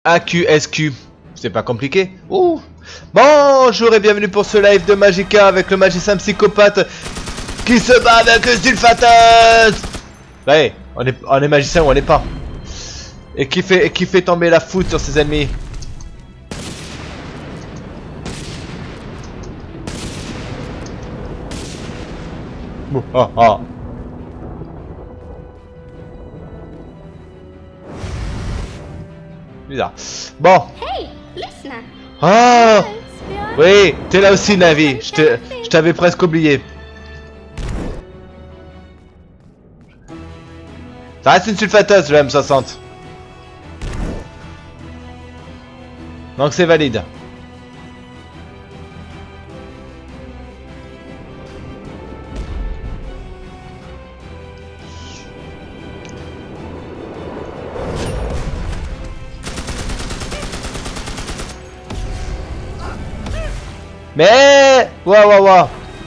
AQSQ. C'est pas compliqué. Ouh. Bonjour et bienvenue pour ce live de Magicka avec le magicien psychopathe qui se bat avec Sylphatus. Ouais, on est magicien ou on n'est pas. Et qui fait tomber la foudre sur ses ennemis. Ah ah. Bizarre. Bon. Hey, listener. Ah. Oui, t'es là aussi, Navi. Je t'avais presque oublié. Ça reste une Sylphatus, le M60. Donc c'est valide. Mais waouh waouh waouh.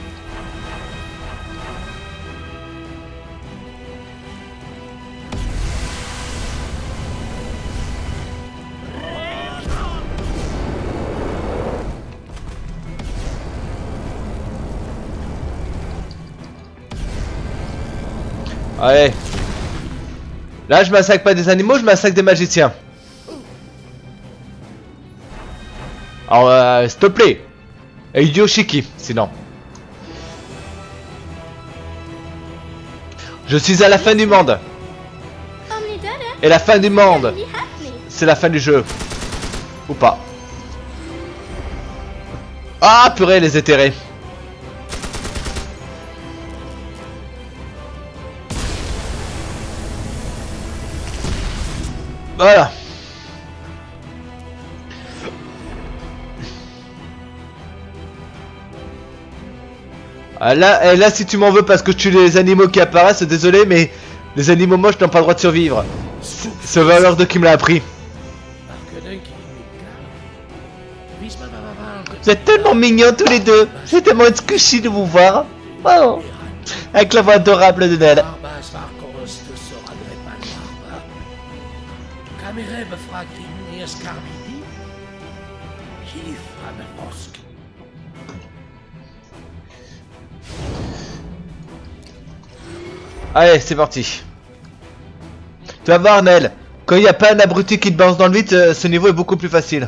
Allez. Là je massacre pas des animaux, je massacre des magiciens. Alors s'il te plaît. Et Yoshiki, sinon. Je suis à la fin du monde. Et la fin du monde, c'est la fin du jeu. Ou pas. Ah purée, les éthérés. Voilà. Ah, là, si tu m'en veux parce que tu tues les animaux qui apparaissent, désolé, mais les animaux moches n'ont pas le droit de survivre. C'est Valor 2 qui me l'a appris. Vous êtes tellement mignons tous les deux. C'est tellement squishy de vous voir. Oh. Avec la voix adorable de Ned. Allez, c'est parti. Tu vas voir, Nel. Quand il n'y a pas un abruti qui te balance dans le vide, ce niveau est beaucoup plus facile.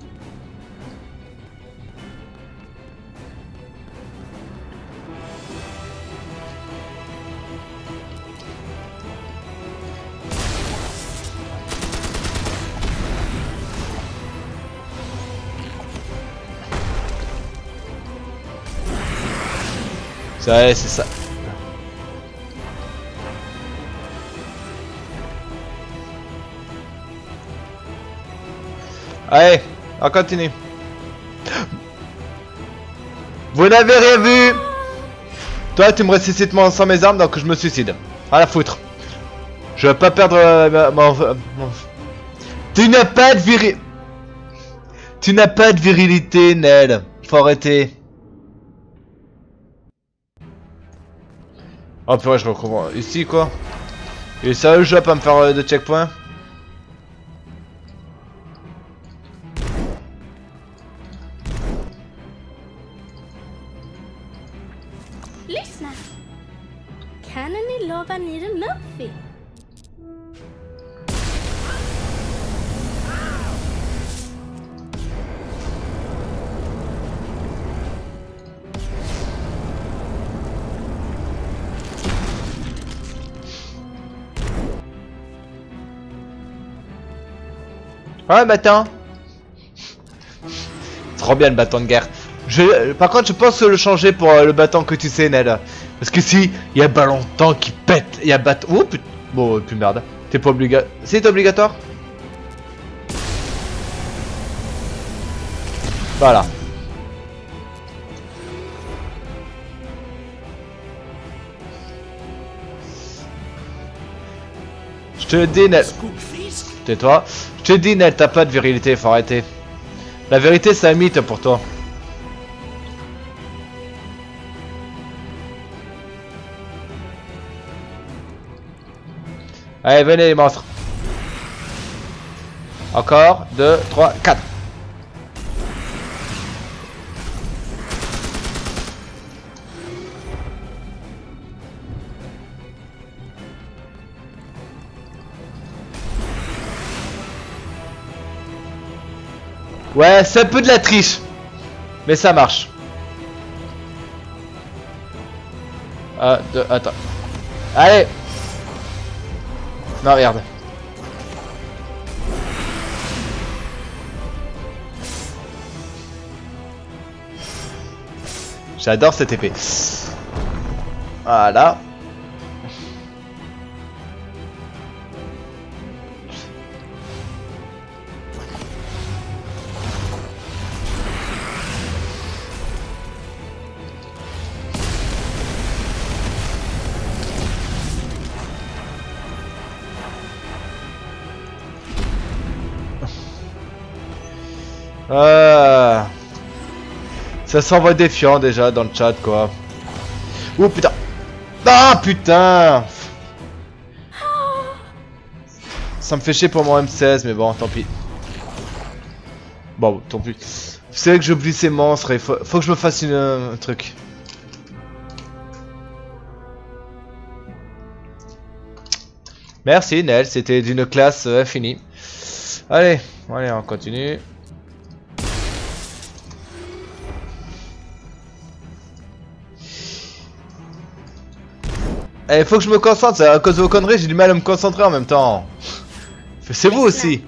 Ça, c'est ça. Allez, on continue. Vous n'avez rien vu. Toi, tu me ressuscites sans mes armes, donc je me suicide. À la foutre. Je vais pas perdre mon... Tu n'as pas de Tu n'as pas de virilité, Nel. Faut arrêter. Oh purée, je recouvre ici quoi. Et ça, je vais pas me faire de checkpoint. Lyssna. Kan ni lova ner en Luffy? Ouais, bâton. Trop bien le bâton de guerre. Par contre, je pense le changer pour le bâton que tu sais, Ned. Parce que si, il y a ballon de temps qui pète. Il y a bâton. Oh putain. Bon, plus merde. T'es pas obligatoire. C'est obligatoire. Voilà. Je te dis, Ned. Tais-toi. Je te dis, Ned, t'as pas de virilité, faut arrêter. La vérité, c'est un mythe pour toi. Allez, venez les monstres. Encore 2, 3, 4. Ouais, c'est un peu de la triche. Mais ça marche. 1, 2, attends. Allez. Non, merde. J'adore cette épée. Voilà. Ça s'envoie défiant déjà dans le chat quoi. Oh putain. Ah putain. Ça me fait chier pour mon M16 mais bon tant pis. Bon tant pis. C'est vrai que j'oublie ces monstres et faut que je me fasse un truc. Merci Nel, c'était d'une classe infinie. Allez, on continue. Il faut que je me concentre, à cause de vos conneries, j'ai du mal à me concentrer en même temps. C'est vous aussi.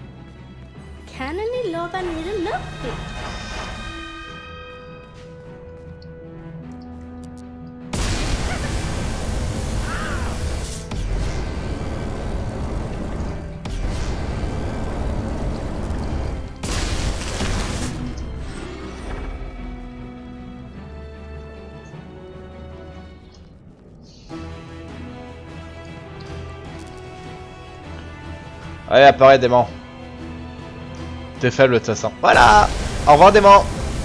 Allez, apparaît démon. T'es faible de toute façon. Voilà. Au revoir démon.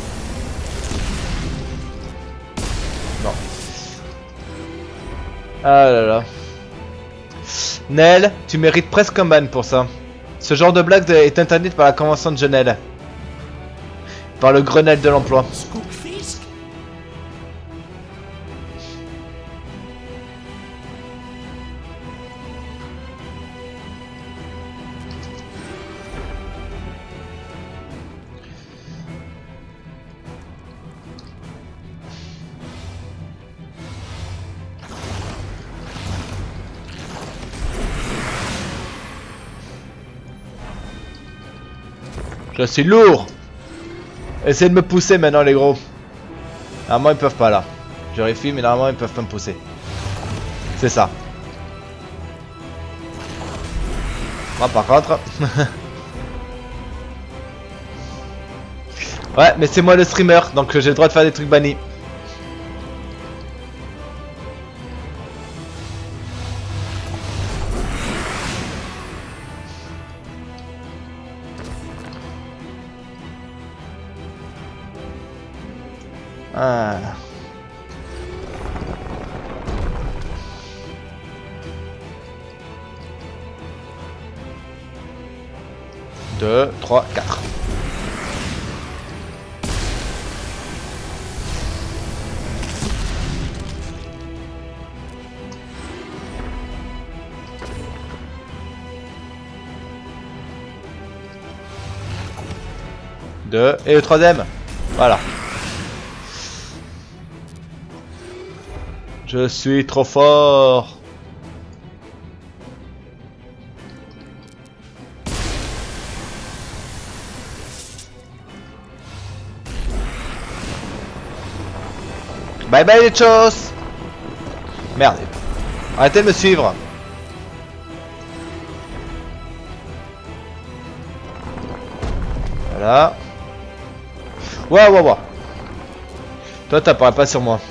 Non. Ah là là. Nel, tu mérites presque un ban pour ça. Ce genre de blague est interdite par la convention de Genève. Par le Grenelle de l'emploi. Je suis lourd. Essayez de me pousser maintenant les gros. Normalement ils peuvent pas là. Je vérifie mais normalement ils peuvent pas me pousser. C'est ça. Moi par contre. Ouais mais c'est moi le streamer donc j'ai le droit de faire des trucs bannis. Ah. Deux, trois, quatre. Deux et le troisième. Voilà. Je suis trop fort. Bye bye les choses. Merde. Arrêtez de me suivre. Voilà. Waouh. Toi t'apparais pas sur moi.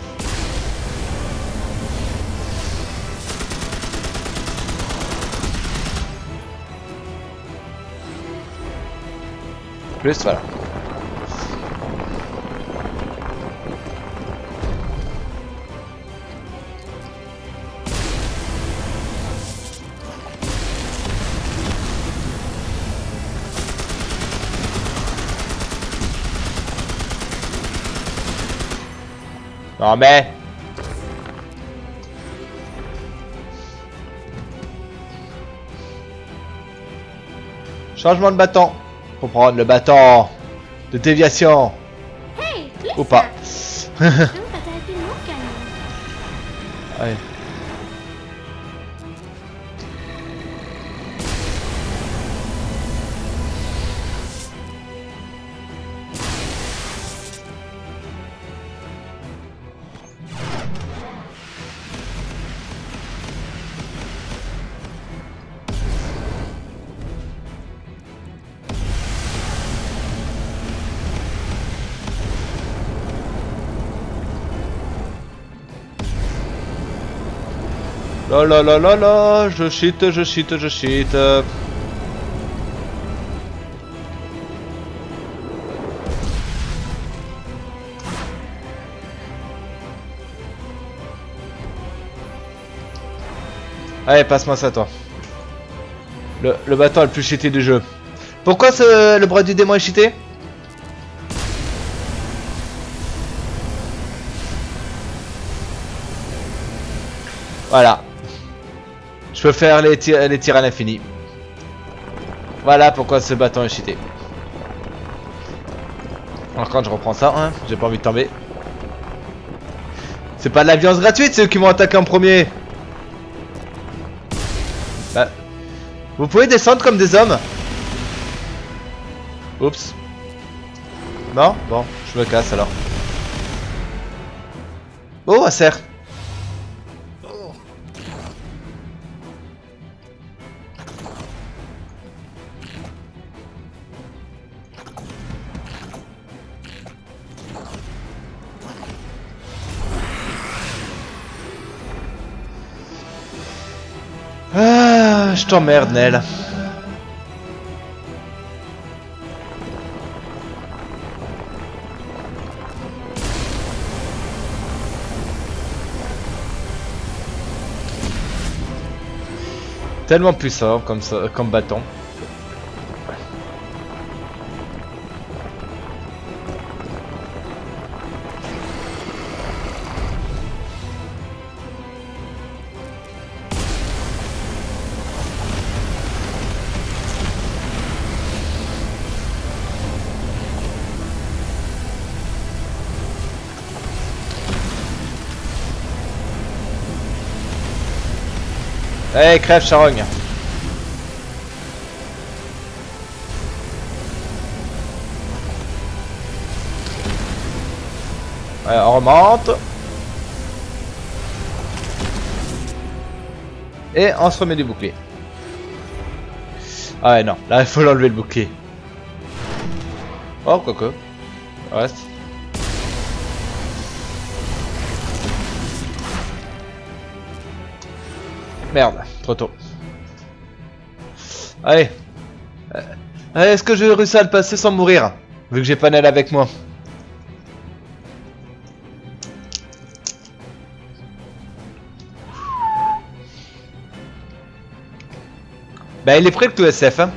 Plus voilà. Non mais... Changement de bâton. Faut prendre le bâton de déviation. Hey, Ou pas. Allez. Oh là là là là, je cheat, je cheat, je cheat. Allez, passe-moi ça, toi. Le bâton le plus cheaté du jeu. Pourquoi le bras du démon est cheaté? Voilà. Je peux faire les tirs à l'infini. Voilà pourquoi ce bâton est cheaté. Alors quand je reprends ça, hein, j'ai pas envie de tomber. C'est pas de la violence gratuite, c'est eux qui m'ont attaqué en premier. Bah, vous pouvez descendre comme des hommes. Oups. Non? Bon, je me casse alors. Oh, un cerf. Ah, je t'emmerde, Nel. Tellement puissant comme ça, comme bâton. Allez, crève, charogne. Ouais, on remonte. Et on se remet du bouclier. Ah ouais, non, là il faut l'enlever le bouclier. Oh, quoique. Reste. Merde, trop tôt. Allez. Est-ce que je vais réussir à le passer sans mourir? Vu que j'ai pas Nel avec moi. Bah il est prêt le tout SF hein.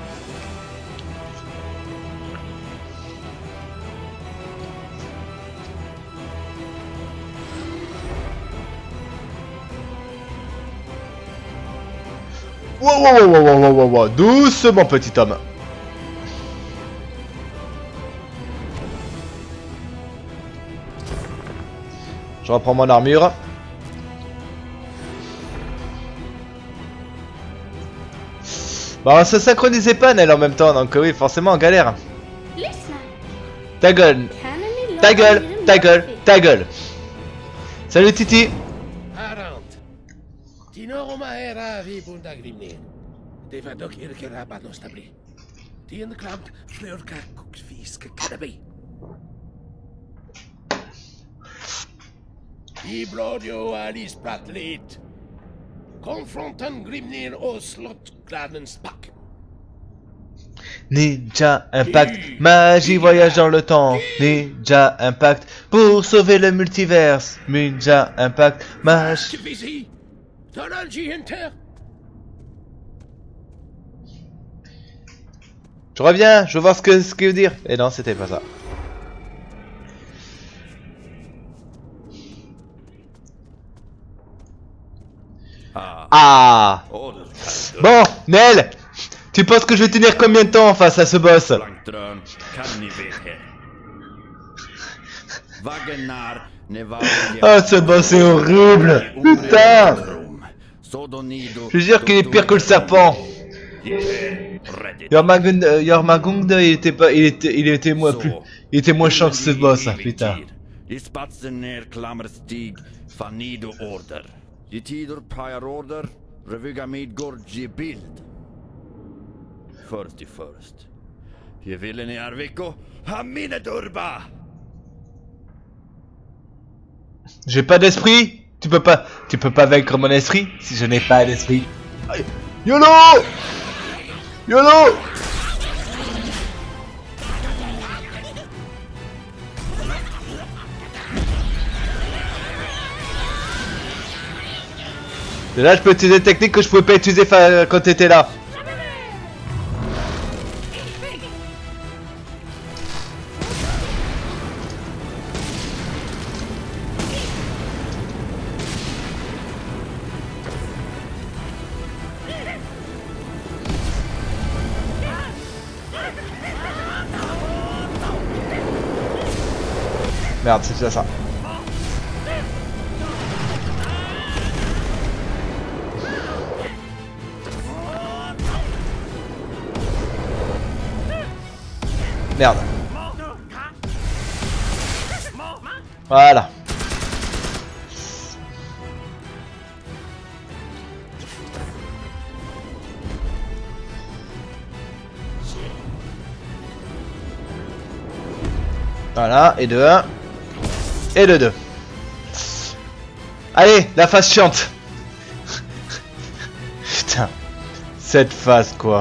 Wow, doucement petit homme. Je reprends mon armure. Bon, on se synchronisait pas Nel en même temps, donc oui, forcément on galère. Ta gueule. Ta gueule, ta gueule, ta gueule. Salut Titi. Ibrodio Alice Patlit. Confrontant Grimnir au slot Gladenspack. Ninja Impact, magie voyage dans le temps. Ninja Impact, pour sauver le multiverse. Ninja Impact, magie. Je reviens, je veux voir ce qu'il veut dire. Et non, c'était pas ça. Ah. Bon, Nel, tu penses que je vais tenir combien de temps face à ce boss? Oh, ce boss est horrible. Putain. Je jure qu'il est pire que le serpent. Jormungand, il était moins chiant que ce boss, putain. J'ai pas d'esprit. Tu peux pas vaincre mon esprit si je n'ai pas d'esprit. YOLO! YOLO! Et là, je peux utiliser des techniques que je pouvais pas utiliser quand t'étais là. Merde, c'est déjà ça. Merde. Voilà. Voilà, et de 1. Et de 2. Allez, la phase chiante. Putain. Cette phase, quoi.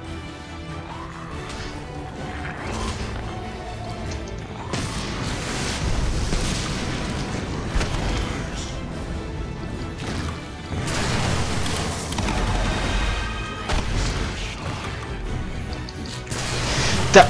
Putain.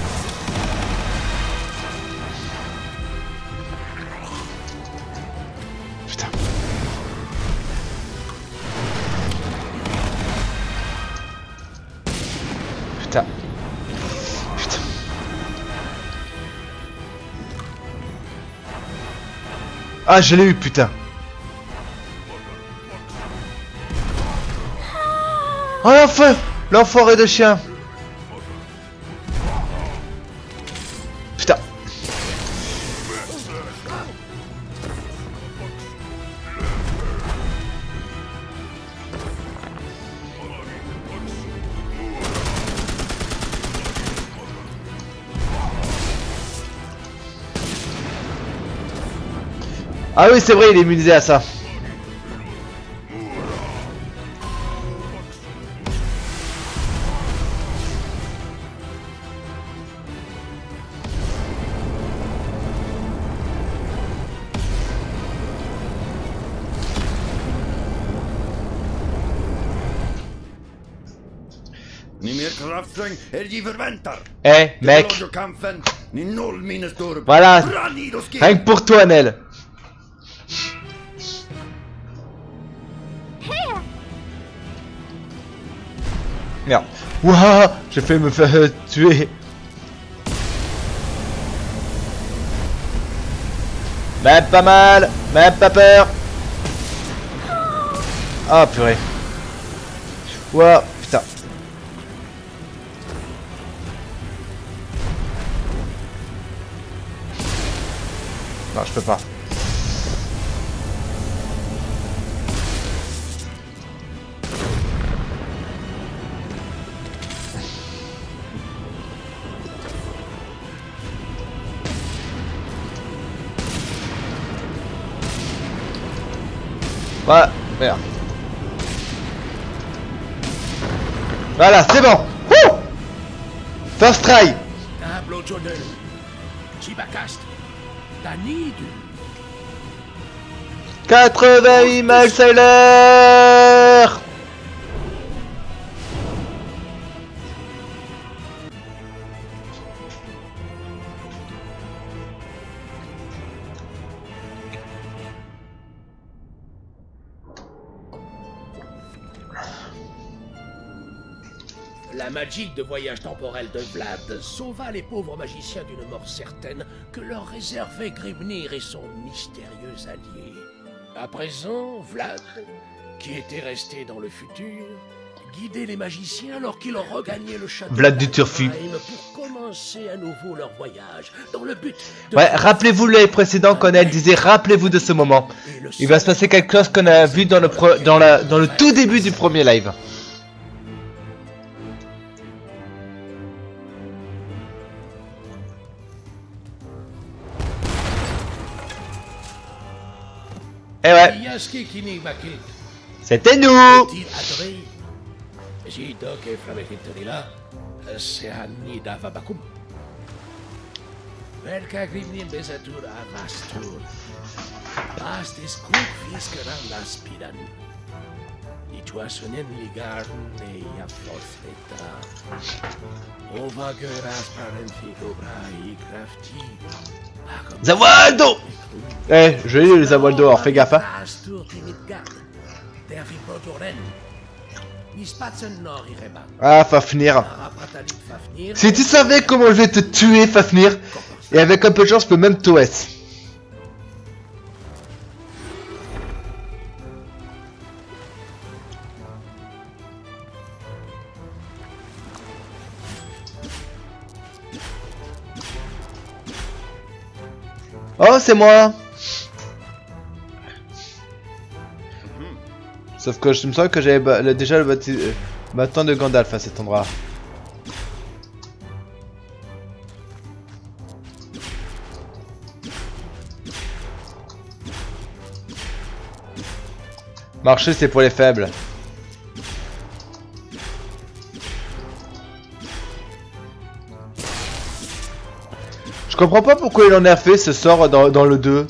Putain. Putain. Ah, je l'ai eu, putain. Oh, l'enfant! L'enfoiré de chien. Putain. Ah oui, c'est vrai, il est immunisé à ça. Eh, mec. Voilà. Rien que pour toi, Nel. Merde. Wouah, j'ai failli me faire tuer. Même pas mal, même pas peur. Ah, purée. Wouah, putain. Non, je peux pas. Voilà, merde. Voilà, c'est bon. Wouh! First try. 88 miles à l'heure. La magie de voyage temporel de Vlad sauva les pauvres magiciens d'une mort certaine que leur réservait Grimnir et son mystérieux allié. À présent, Vlad, qui était resté dans le futur, guidait les magiciens alors qu'ils regagnaient le château Vlad du Turfu. pour commencer à nouveau leur voyage, dans le but de... Ouais, rappelez-vous le live précédent quand elle disait rappelez-vous de ce moment. Il va se passer quelque chose qu'on a vu dans le tout début du premier live. Eh ouais, c'était nous. Zawaldo. Eh, je l'ai les Zawaldo, alors fais gaffe hein. Ah, Fafnir. Si tu savais comment je vais te tuer, Fafnir, et avec un peu de chance, je peux même t'OS. Oh, c'est moi. Sauf que je me sens que j'avais déjà le bâton de Gandalf à cet endroit. Marcher, c'est pour les faibles. Je comprends pas pourquoi il en a fait ce sort dans le 2.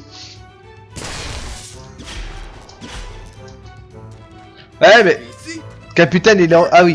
Ouais, mais capitaine, il est en... Ah oui.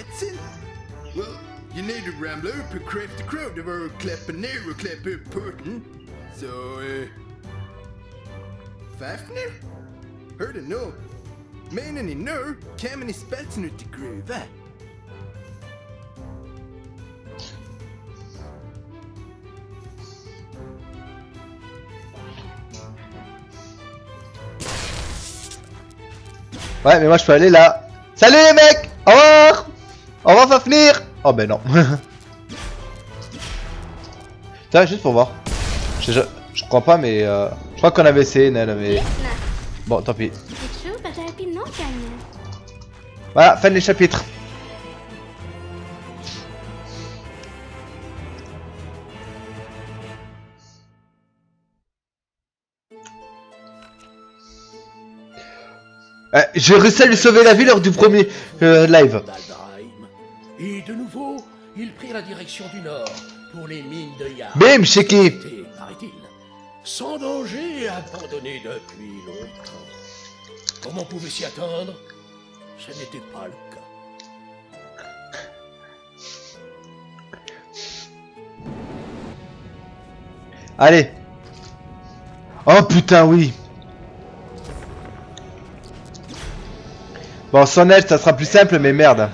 Ouais, mais moi je peux aller là. Salut les mecs. Au revoir. Au revoir Fafnir. Oh ben non. Tiens, juste pour voir. Je crois pas, mais je crois qu'on avait essayé, Nel, mais... Bon, tant pis. Voilà, fin des chapitres. J'ai réussi à lui sauver la vie lors du premier live. Et de nouveau, il prit la direction du nord pour les mines de Yar. Bim, Sheki. Paraît-il, sans danger, abandonné depuis longtemps. Comme on pouvait s'y attendre, ce n'était pas le cas. Allez. Oh putain, oui. Bon, sans neige, ça sera plus simple, mais merde.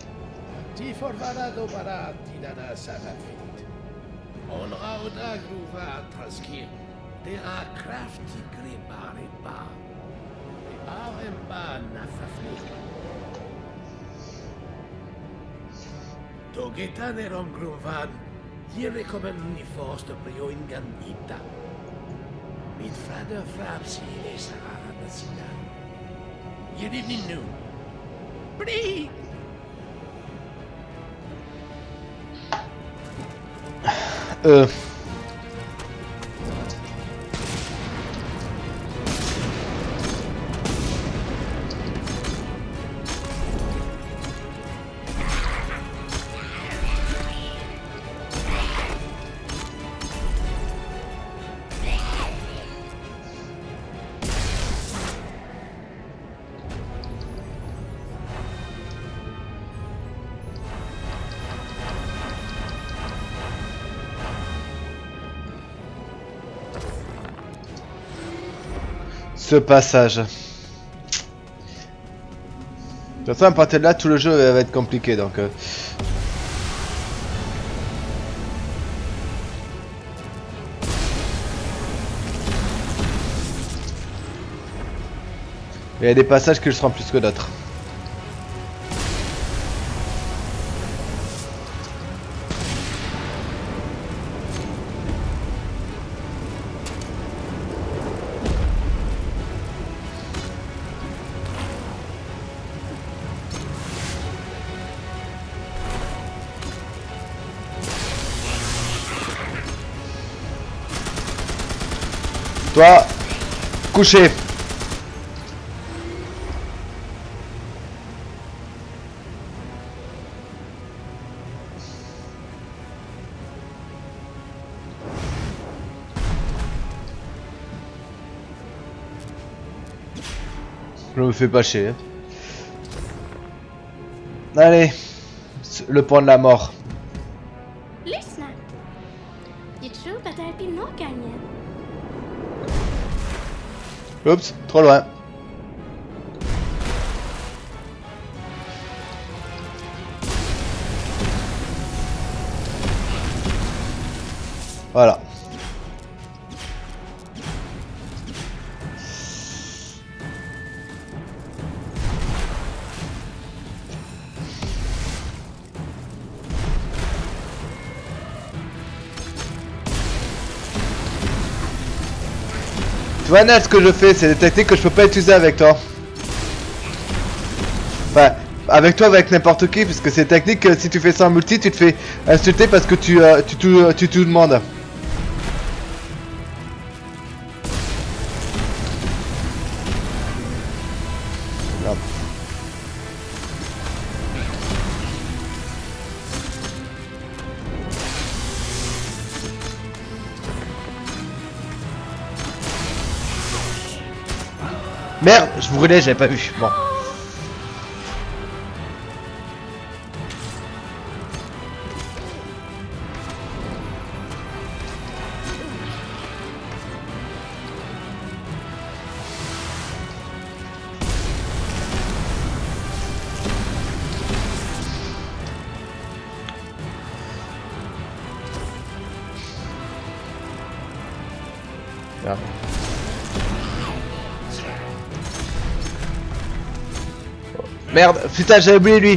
Ce passage. De toute façon, à partir de là, tout le jeu va être compliqué, donc... Il y a des passages que je sens plus que d'autres. Toi, couché. Je me fais pas chier. Allez, le point de la mort. Lyssna. Jag tror att det är pinågången. Oups, trop loin. Voilà. Tu vois Nat, ce que je fais, c'est des techniques que je peux pas utiliser avec toi. Enfin, avec toi, avec n'importe qui, puisque c'est des techniques que si tu fais ça en multi, tu te fais insulter parce que tu tout demandes. Merde. Merde, je brûlais, j'avais pas vu. Bon. Merde. Merde, putain, j'avais oublié lui.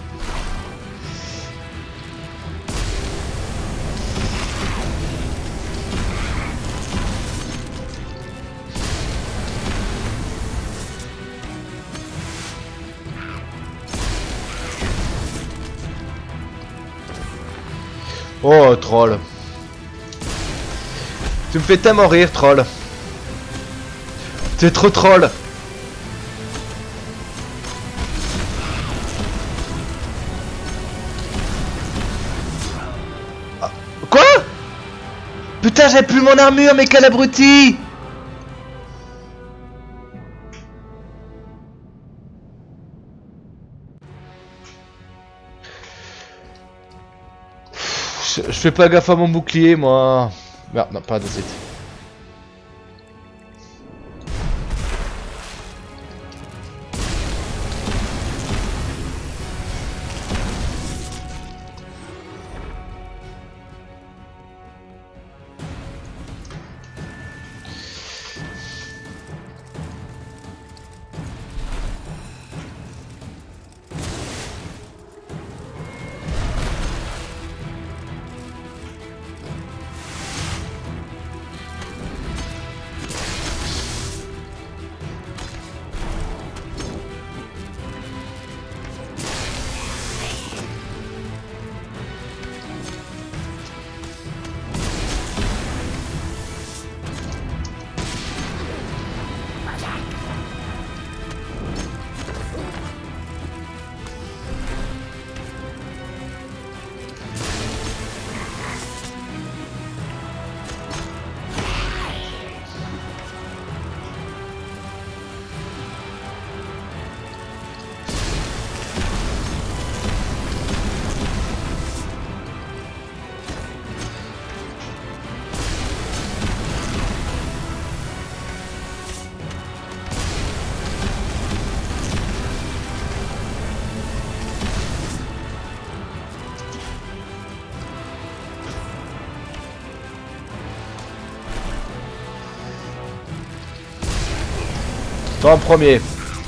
Oh, troll. Tu me fais tellement rire, troll. Tu es trop troll. Quoi? Putain, j'ai plus mon armure, mais quel abruti! Je fais pas gaffe à mon bouclier, moi. Merde, non, pas de suite. Toi en premier.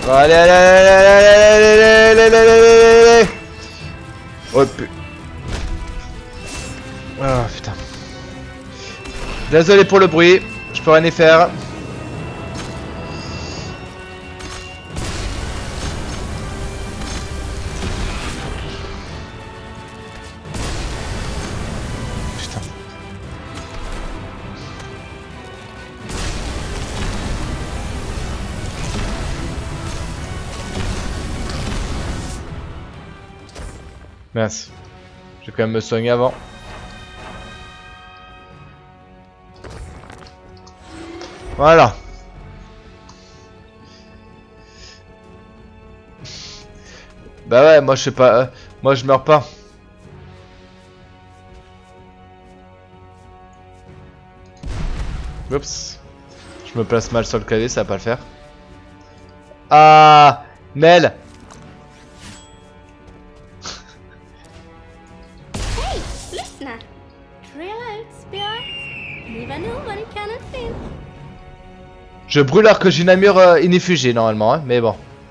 Allez, allez, allez, allez, allez, allez, allez, allez, allez. Oh putain. Oh putain. Désolé pour le bruit, je peux rien y faire. Putain. Mince. Je vais quand même me soigner avant. Voilà. Bah ouais, moi je sais pas. Moi je meurs pas. Oups. Je me place mal sur le clavier, ça va pas le faire. Ah, Mel. Hey, lyssna! Trilla ut spjör. Ni var nog vad ni kan och finns. Je brûle alors que j'ai une armure inifugée normalement, hein, mais bon.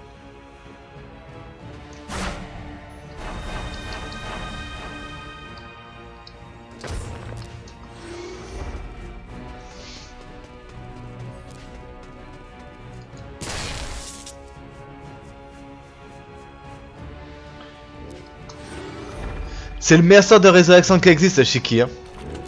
C'est le meilleur sort de résurrection qui existe, Shiki. Hein.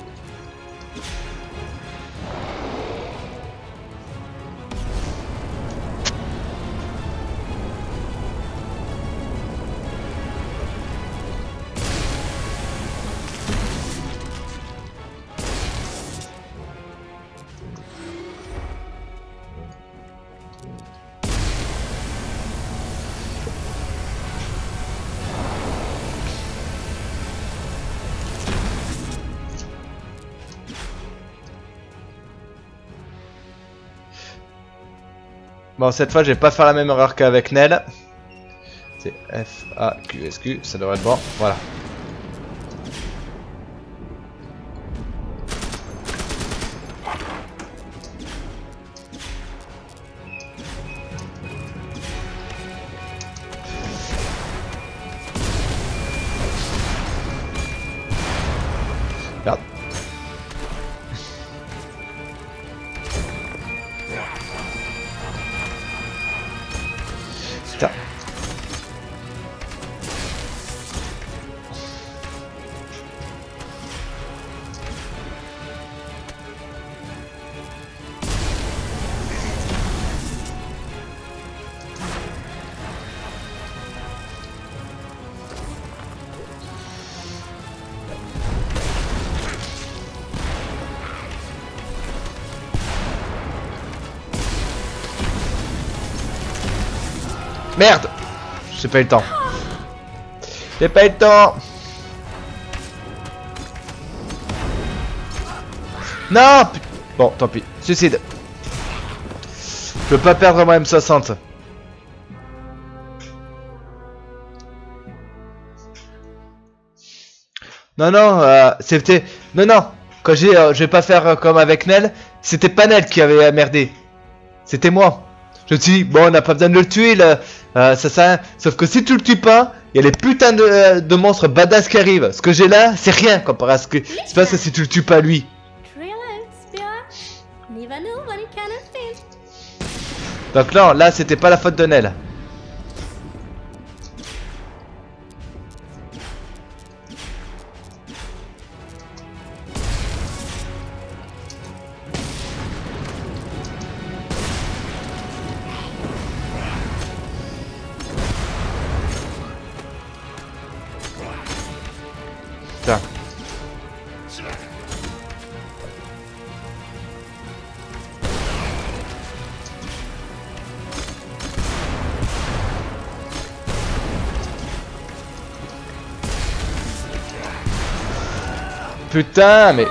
Bon, cette fois, je vais pas faire la même erreur qu'avec Nel. C'est F, A, Q, S, Q, ça devrait être bon. Voilà. Merde. Putain. Merde! J'ai pas eu le temps. J'ai pas eu le temps. Non! Bon, tant pis. Suicide. Je peux pas perdre mon M60. Non, non, c'était... Non, non. Quand j'ai... je vais pas faire comme avec Nel. C'était pas Nel qui avait merdé. C'était moi. Je me suis dit, bon, on n'a pas besoin de le tuer, là. Ça. Sauf que si tu le tues pas, il y a les putains de monstres badass qui arrivent. Ce que j'ai là, c'est rien comparé à ce que c'est pas ça si tu le tues pas lui. Donc non, là c'était pas la faute de Nel. Putain. Putain, mais...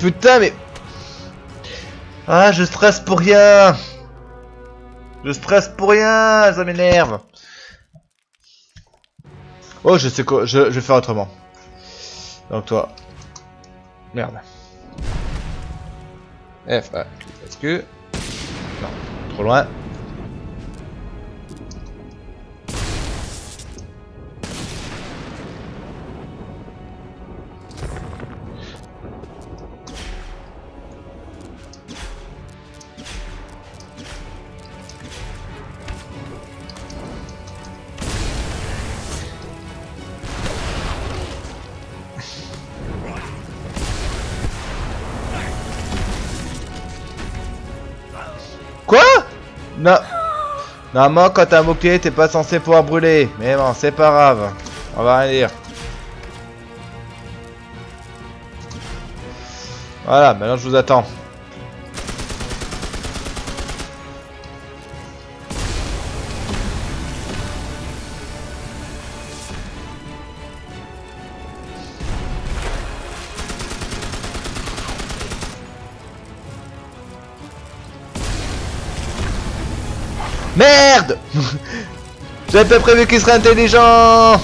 putain, mais... Ah, je stresse pour rien. Je stresse pour rien, ça m'énerve. Oh, je sais quoi, je vais faire autrement. Donc toi... Merde. F, est-ce que... Non, trop loin. Quoi? Non. Normalement, quand t'as un bouclier, t'es pas censé pouvoir brûler. Mais bon, c'est pas grave. On va rien dire. Voilà, maintenant je vous attends. Merde. J'avais pas prévu qu'il serait intelligent.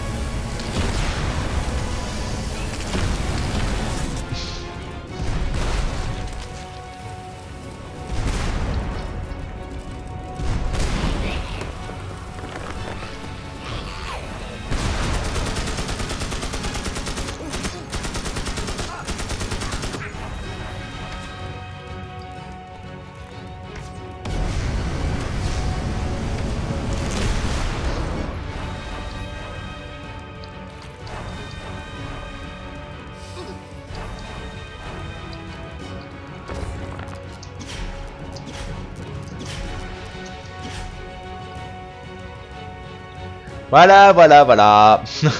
Voilà, voilà, voilà.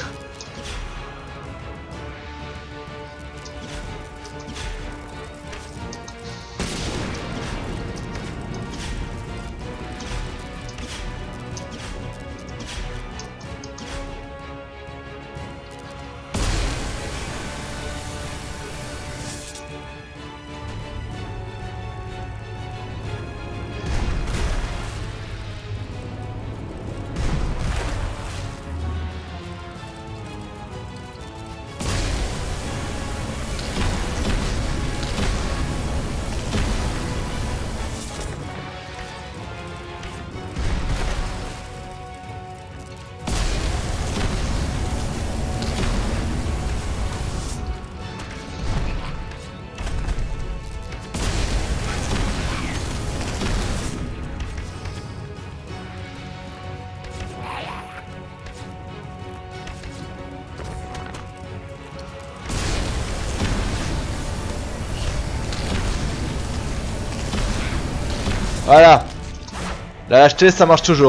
Voilà. La lâcheté, ça marche toujours.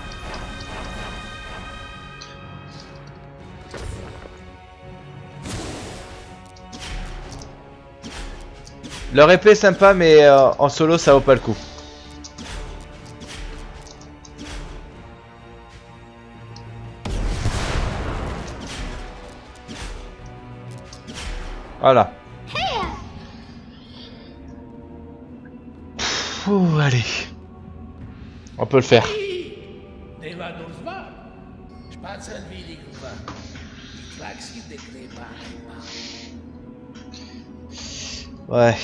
Leur épée est sympa, mais en solo, ça vaut pas le coup. Voilà. Ouh, allez. On peut le faire. Ouais.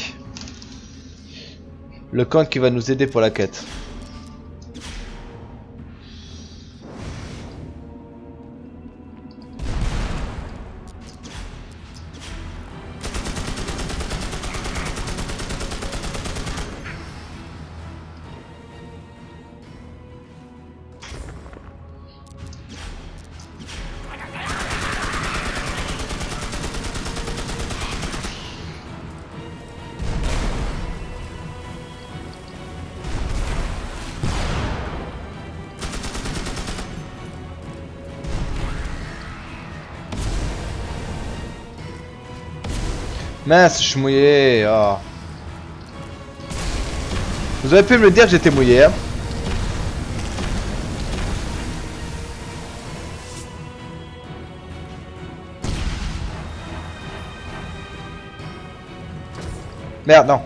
Le camp qui va nous aider pour la quête. Mince, je suis mouillé. Oh. Vous auriez pu me le dire que j'étais mouillé. Hein. Merde, non.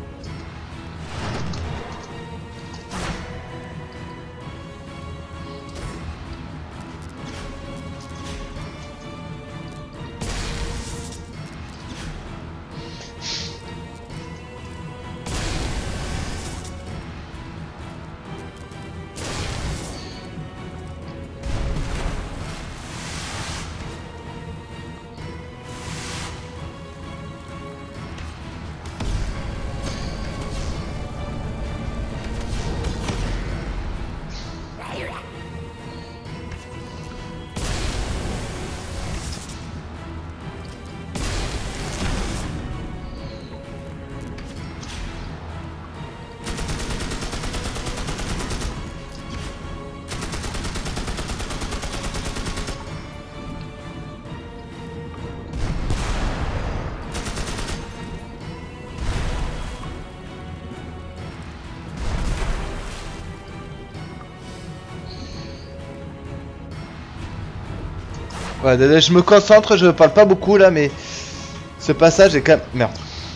Ouais, désolé, je me concentre, je parle pas beaucoup là, mais ce passage est quand même... Merde.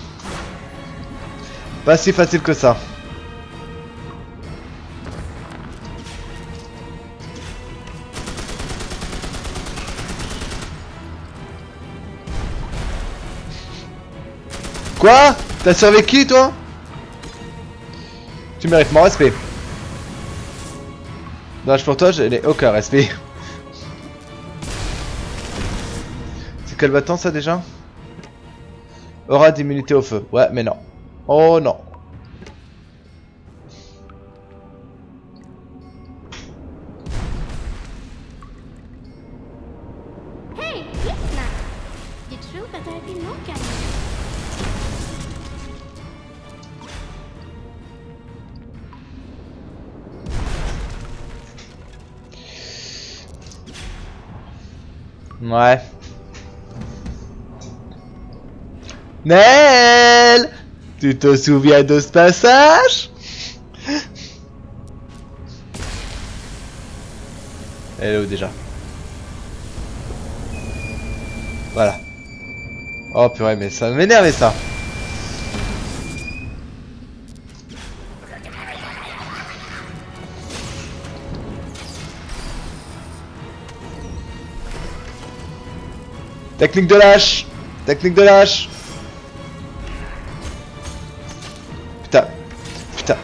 Pas si facile que ça. Quoi? T'as survécu toi? Tu mérites mon respect. Dommage pour toi, je n'ai aucun respect. C'est quel bâton ça déjà? Aura d'immunité au feu. Ouais, mais non. Oh non. Hej, lyssna! Jag tror att det är din Nokia. Ouais. Nel, tu te souviens de ce passage? Elle est où déjà? Voilà. Oh purée, mais ça m'énerve ça. Technique de lâche. Technique de lâche. Putain. Putain.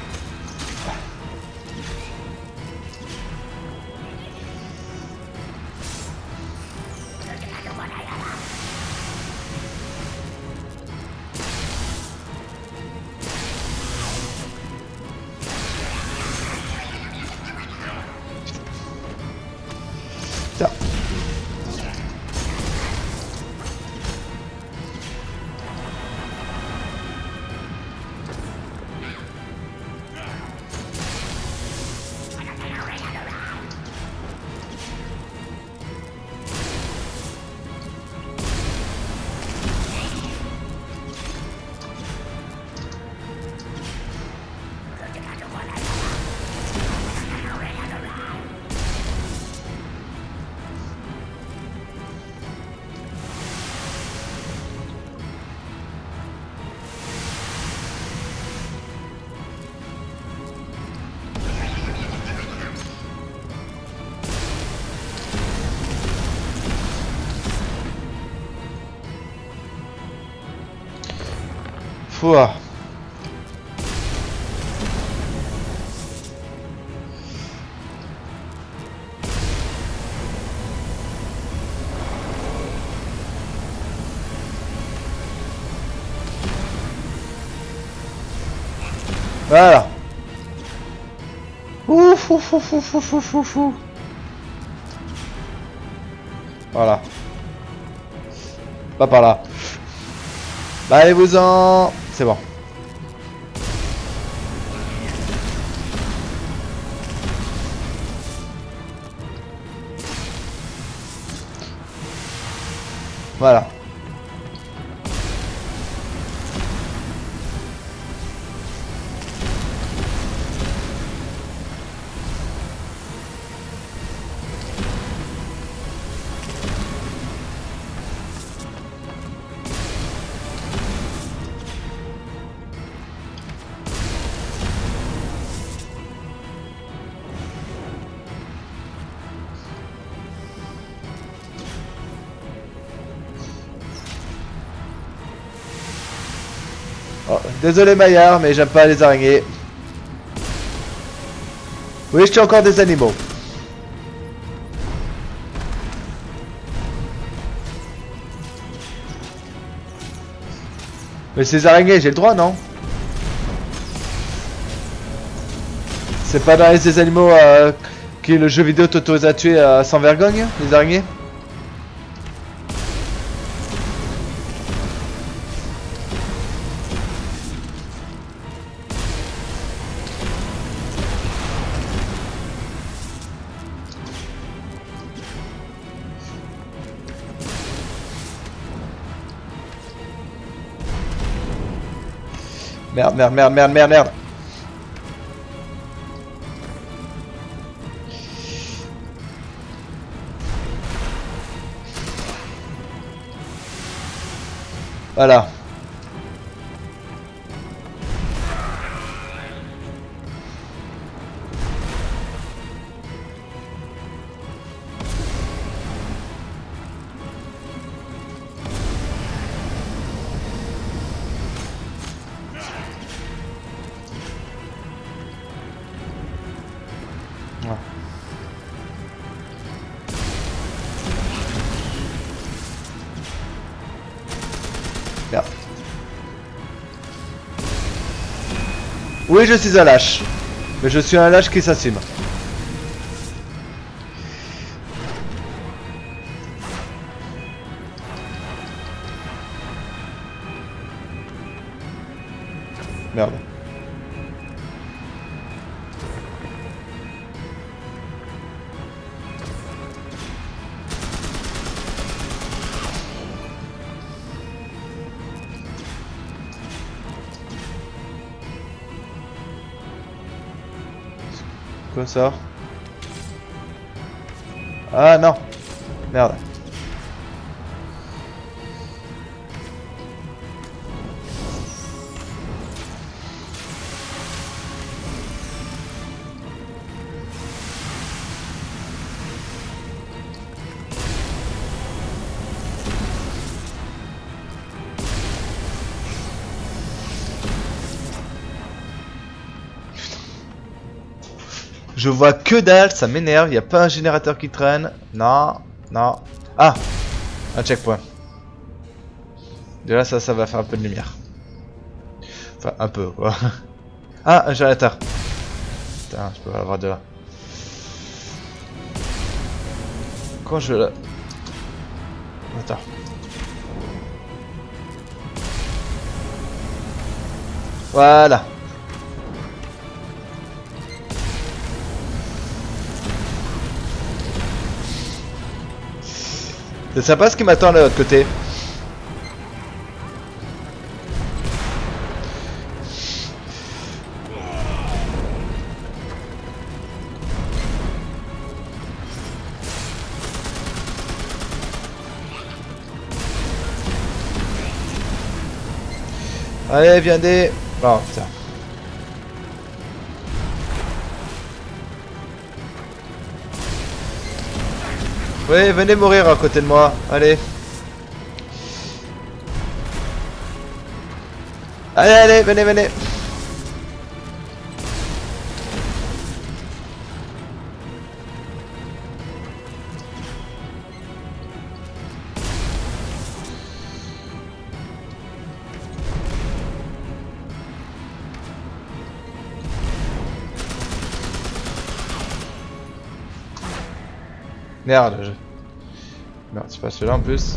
Putain. Pouah. Voilà. Ouf, ouf, ouf, ouf, ouf, ouf, ouf, ouf. Voilà. Pas par là. Bah, allez-vous-en. C'est bon. Voilà. Oh, désolé Maillard, mais j'aime pas les araignées. Oui, je tue encore des animaux. Mais ces araignées, j'ai le droit, non? C'est pas dans les animaux qui le jeu vidéo t'autorise à tuer sans vergogne, les araignées? Merde, merde, merde, merde, merde, merde. Voilà. Merde. Oui, je suis un lâche. Mais je suis un lâche qui s'assume. Merde. Quoi ça? Ah non. Merde. Je vois que dalle, ça m'énerve, y a pas un générateur qui traîne. Non, non. Ah, un checkpoint. De là, ça va faire un peu de lumière. Enfin, un peu, quoi. Ah, un générateur. Putain, je peux pas l'avoir de là. Quand je la... Attends. Voilà. C'est sympa ce qui m'attend de l'autre côté. Allez, viens des... Oh putain. Oui, venez mourir à côté de moi, allez. Allez, allez, venez, venez. Merde, je... Merde, c'est pas celui-là en plus.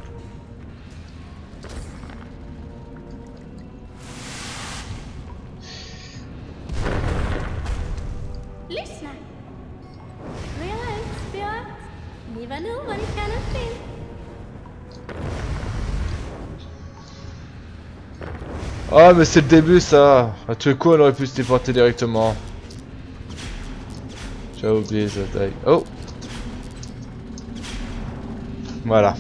Lyssna. Relax, spirit. Ni vad nu vad ni kan till. Oh, mais c'est le début ça. À tuer quoi, on aurait pu se téléporter directement. J'ai oublié ça taille. Oh. Voilà.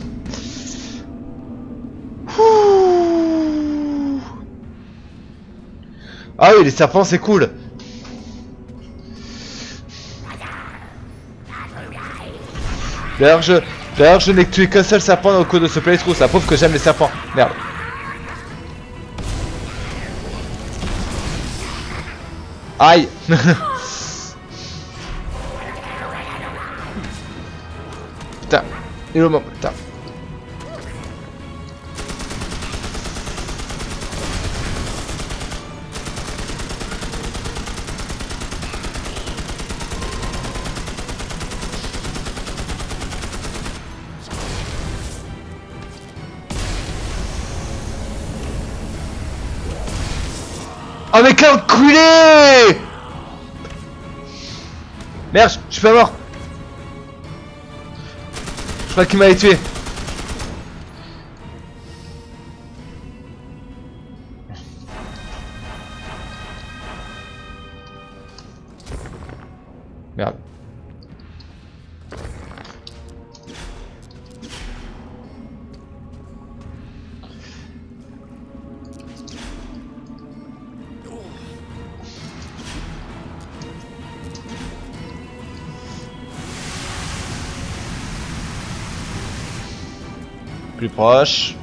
Ah oui, les serpents c'est cool. D'ailleurs je n'ai tué qu'un seul serpent au cours de ce playthrough, ça prouve que j'aime les serpents. Merde. Aïe. Putain. Et au moment, putain. Oh mais quel enculé! Merde, je suis pas mort. Je crois qu'il m'avait tué. Merde. Plus proche.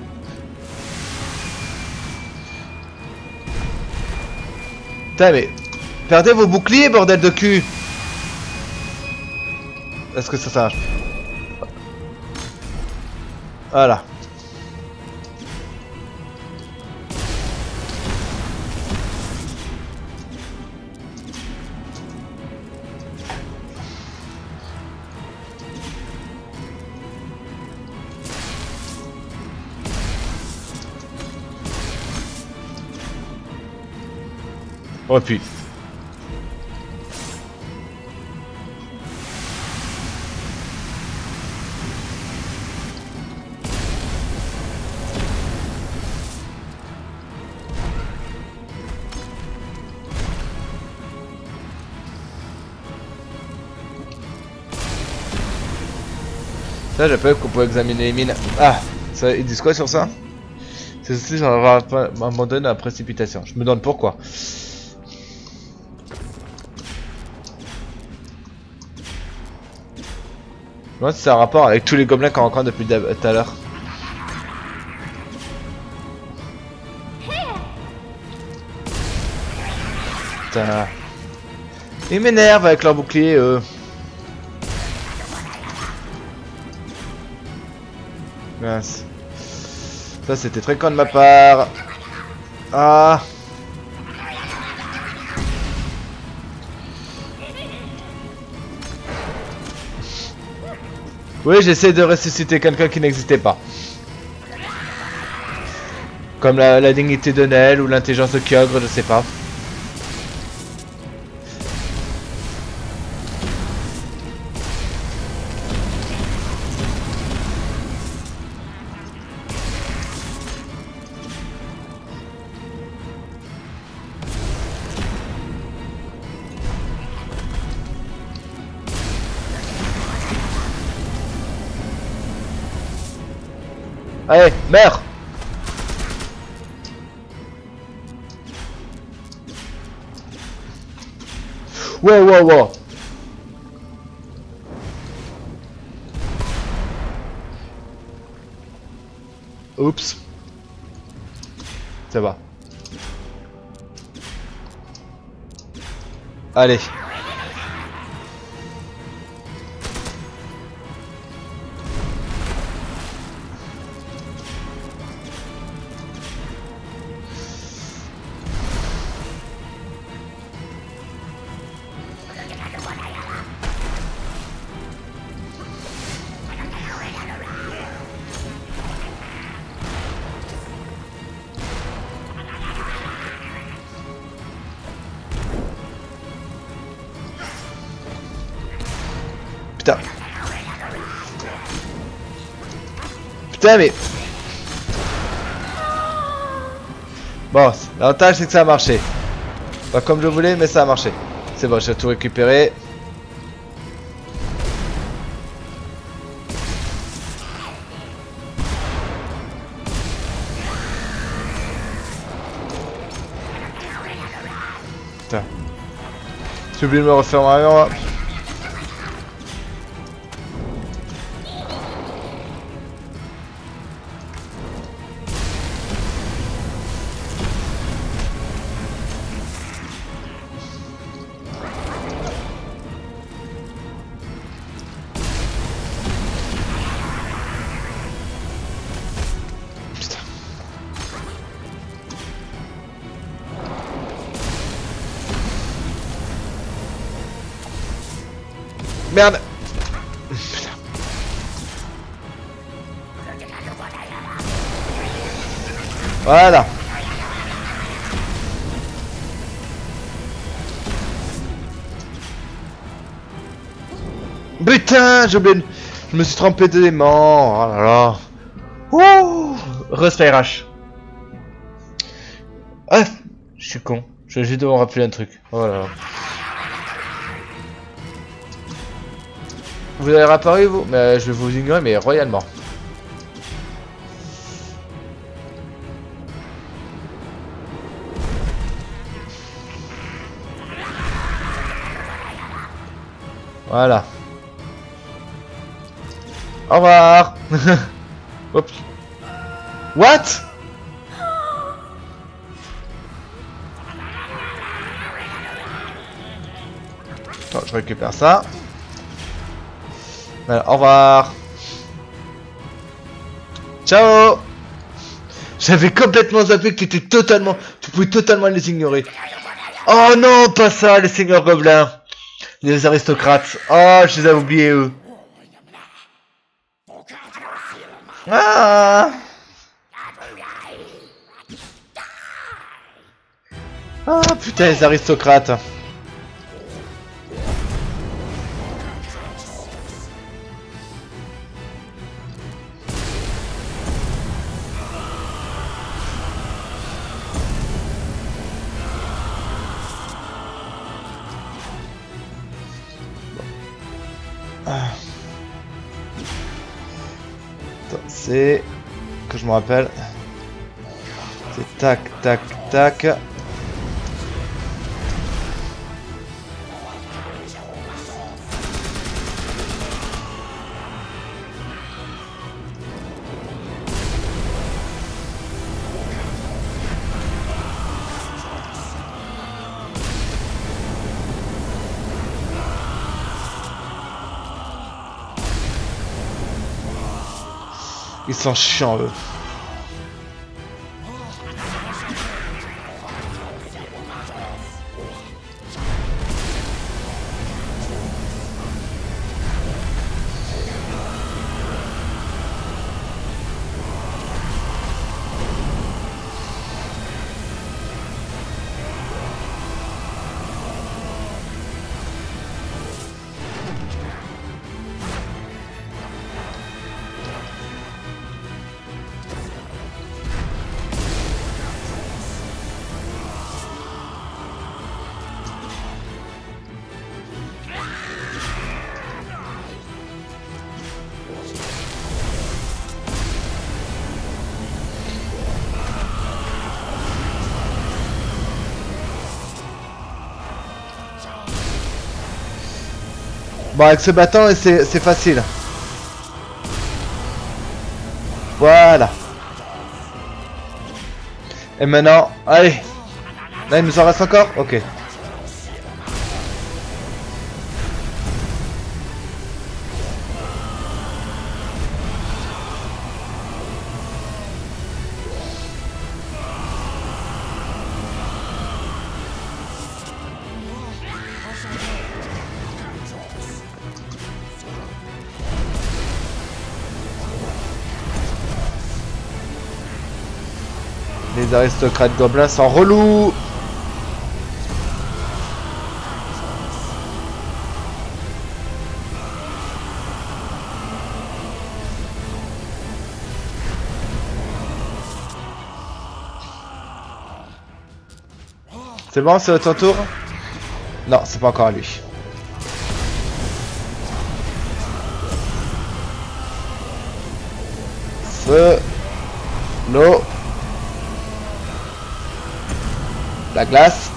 Putain mais... Perdez vos boucliers, bordel de cul. Est-ce que ça marche? Voilà. Oh puis. Ça, j'ai peur qu'on peut examiner les mines. Ah, ça, ils disent quoi sur ça? C'est aussi j'en abandonne à précipitation. Je me demande pourquoi. Moi, c'est un rapport avec tous les gobelins qu'on rencontre depuis tout à l'heure. Putain. Ils m'énervent avec leur bouclier, eux. Mince. Ça, c'était très con de ma part. Ah. Oui, j'essaie de ressusciter quelqu'un qui n'existait pas. Comme la dignité de Nell ou l'intelligence de Kyogre, je sais pas. Allez, meurs! Wow, wow, wow! Oups. Ça va. Allez. Putain. Putain mais... Bon, l'avantage c'est que ça a marché. Pas comme je voulais mais ça a marché. C'est bon, j'ai tout récupéré. Putain. J'ai oublié de me refaire un avion là. Merde. Voilà. Putain, j'ai oublié. Je me suis trompé d'élément. Oh là là. Ouh. Respect RH. Ah, je suis con. Je vais juste devoir rappeler un truc. Oh là là. Vous avez réapparu vous? Mais je vais vous ignorer mais royalement. Voilà. Au revoir. Oups. What? Attends, je récupère ça. Voilà, au revoir. Ciao. J'avais complètement zappé que tu étais totalement... Tu pouvais totalement les ignorer. Oh non, pas ça, les seigneurs gobelins. Les aristocrates. Oh, je les avais oubliés, eux. Ah. Ah, putain, les aristocrates. C'est que je me rappelle. C'est tac, tac, tac. Ils sont chiants eux. Bon, avec ce bâton, c'est facile. Voilà. Et maintenant, allez. Là, il nous en reste encore? Ok. Les aristocrates gobelins sont relous. C'est bon, c'est votre tour? Non, c'est pas encore à lui. Feu. L'eau. La glace.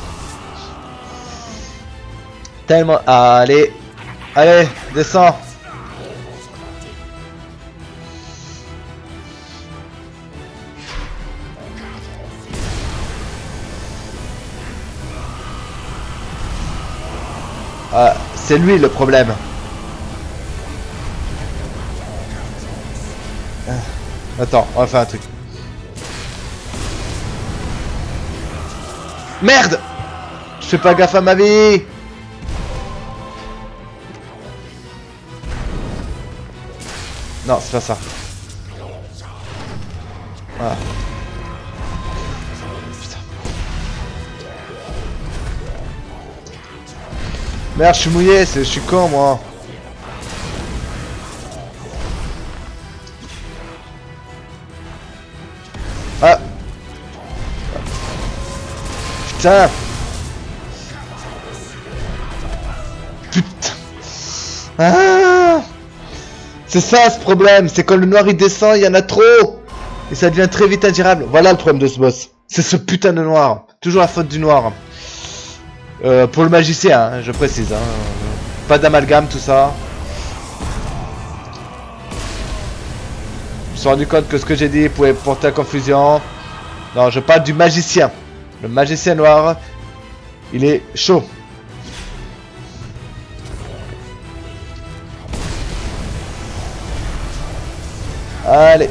Tellement... Allez. Allez, descends. Ah, c'est lui le problème. Attends, on va faire un truc. Merde! Je fais pas gaffe à ma vie! Non, c'est pas ça. Voilà. Putain. Merde, je suis mouillé, je suis con moi. Ah. Putain. Putain. Ah. C'est ça ce problème, c'est quand le noir il descend, il y en a trop. Et ça devient très vite ingérable. Voilà le problème de ce boss. C'est ce putain de noir. Toujours la faute du noir. Pour le magicien, hein, je précise. Hein. Pas d'amalgame, tout ça. Je me suis rendu compte que ce que j'ai dit pouvait porter à confusion. Non, je parle du magicien. Le magicien noir, il est chaud. Allez.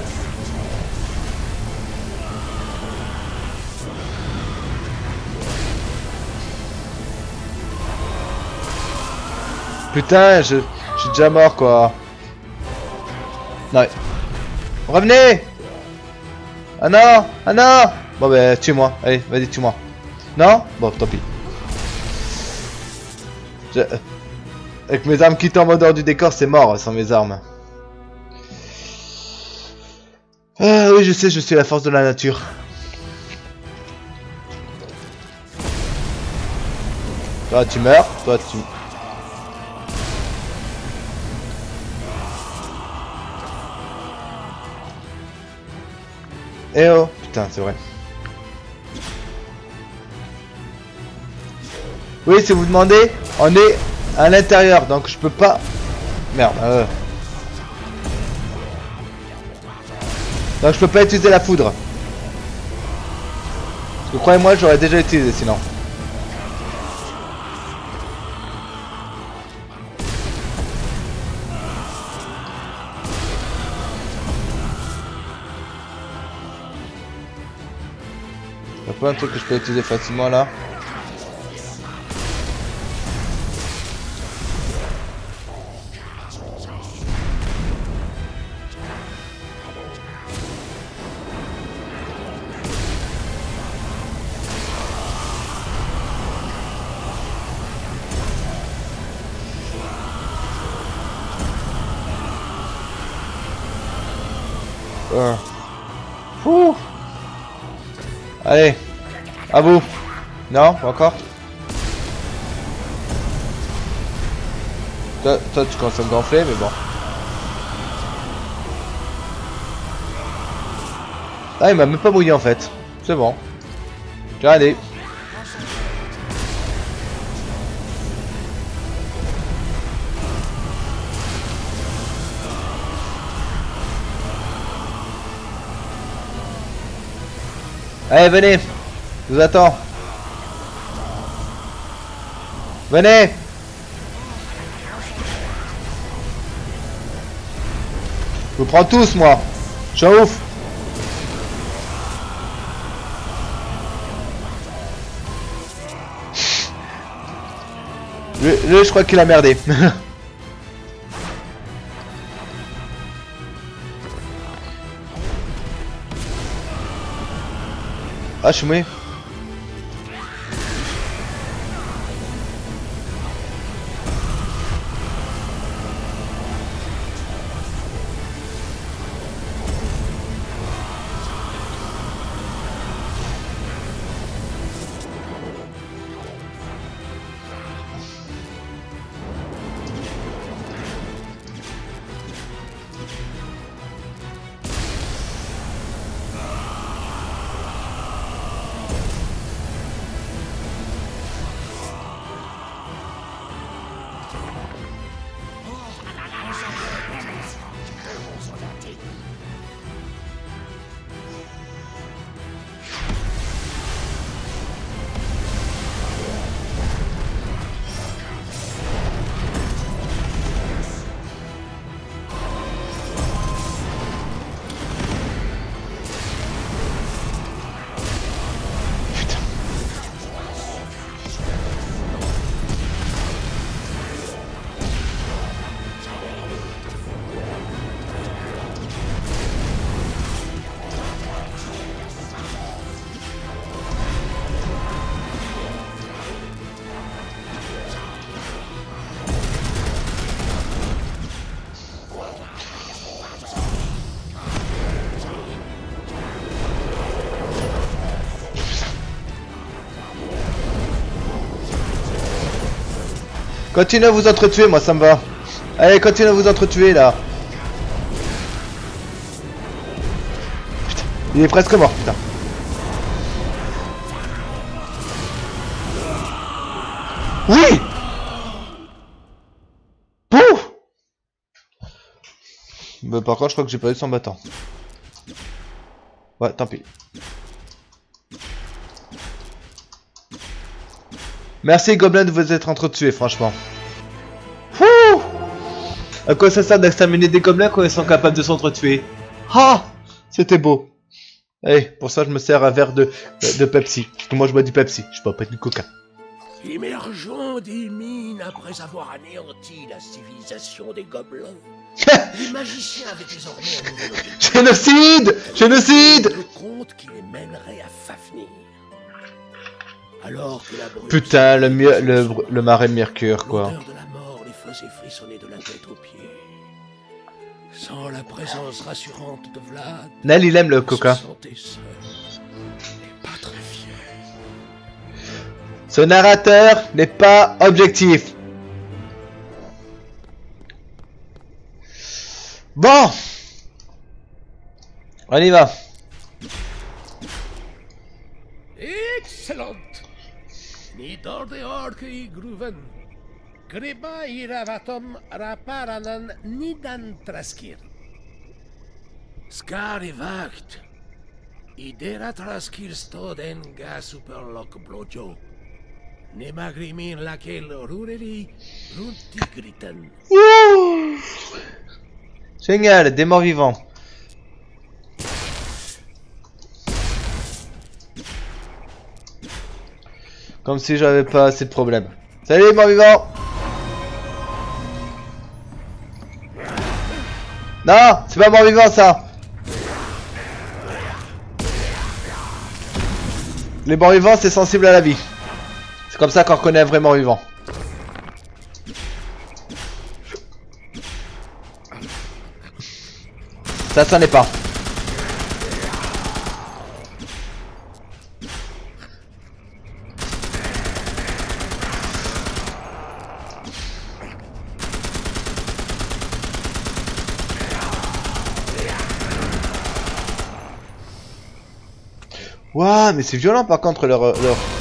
Putain, je suis déjà mort quoi. Non. Revenez. Ah non. Ah non. Bon bah tue-moi. Allez, vas-y tue-moi. Non. Bon, tant pis. Avec mes armes qui tombent en dehors du décor, c'est mort sans mes armes. Ah oui, je sais, je suis la force de la nature. Toi, tu meurs. Toi, tu... Eh oh, putain, c'est vrai. Oui, si vous demandez, on est à l'intérieur, donc je peux pas... Merde. Donc je peux pas utiliser la foudre. Parce que croyez-moi, j'aurais déjà utilisé sinon. Y'a pas un truc que je peux utiliser facilement là? Ouh. Allez, à vous. Non, pas encore. Toi, tu commences à me gonfler, mais bon. Ah, il m'a même pas mouillé en fait. C'est bon. Allez. Allez, venez. Je vous attends. Venez. Je vous prends tous, moi. Je suis un ouf. Lui, je crois qu'il a merdé. Ah, je suis mouillé. Continuez à vous entretuer, moi ça me va. Allez, continuez à vous entretuer là. Putain, il est presque mort, putain. Oui! Pouf! Bah, par contre, je crois que j'ai pas eu son battant. Ouais, tant pis. Merci Goblin de vous être entretués, franchement. Ouh! À quoi ça sert d'exterminer des gobelins quand ils sont capables de s'entretuer? Ah! C'était beau. Allez, pour ça je me sers un verre de Pepsi. Parce que moi je bois du Pepsi, je bois pas du Coca. Émergeons des mines après avoir anéanti la civilisation des gobelins. Les magiciens avaient désormais un nouvel objectif. Génocide! Génocide! Le compte qui les mènerait à Fafnir. Alors que la brume... Putain, le marais de Mercure, quoi. L'odeur de la mort les faisait frissonner de la tête aux pieds. Sans la présence rassurante de Vlad... Nel, il aime le Coca. Se sentait seul et pas très fier. Ce narrateur n'est pas objectif. Bon, on y va. Excellent. Ni dorde orke i gruven. Greba i ravatom raparanan nidan traskir. Skar i vakt. I dera traskir stoden ga superlock blojo. Ne magrimin laquel rureli runti griten. Génial, des morts vivants. Comme si j'avais pas assez de problèmes. Salut les morts vivants. Non, c'est pas mort vivant ça. Les morts vivants c'est sensible à la vie. C'est comme ça qu'on reconnaît un vrai mort vivant. Ça n'est pas. Waouh, mais c'est violent par contre leur...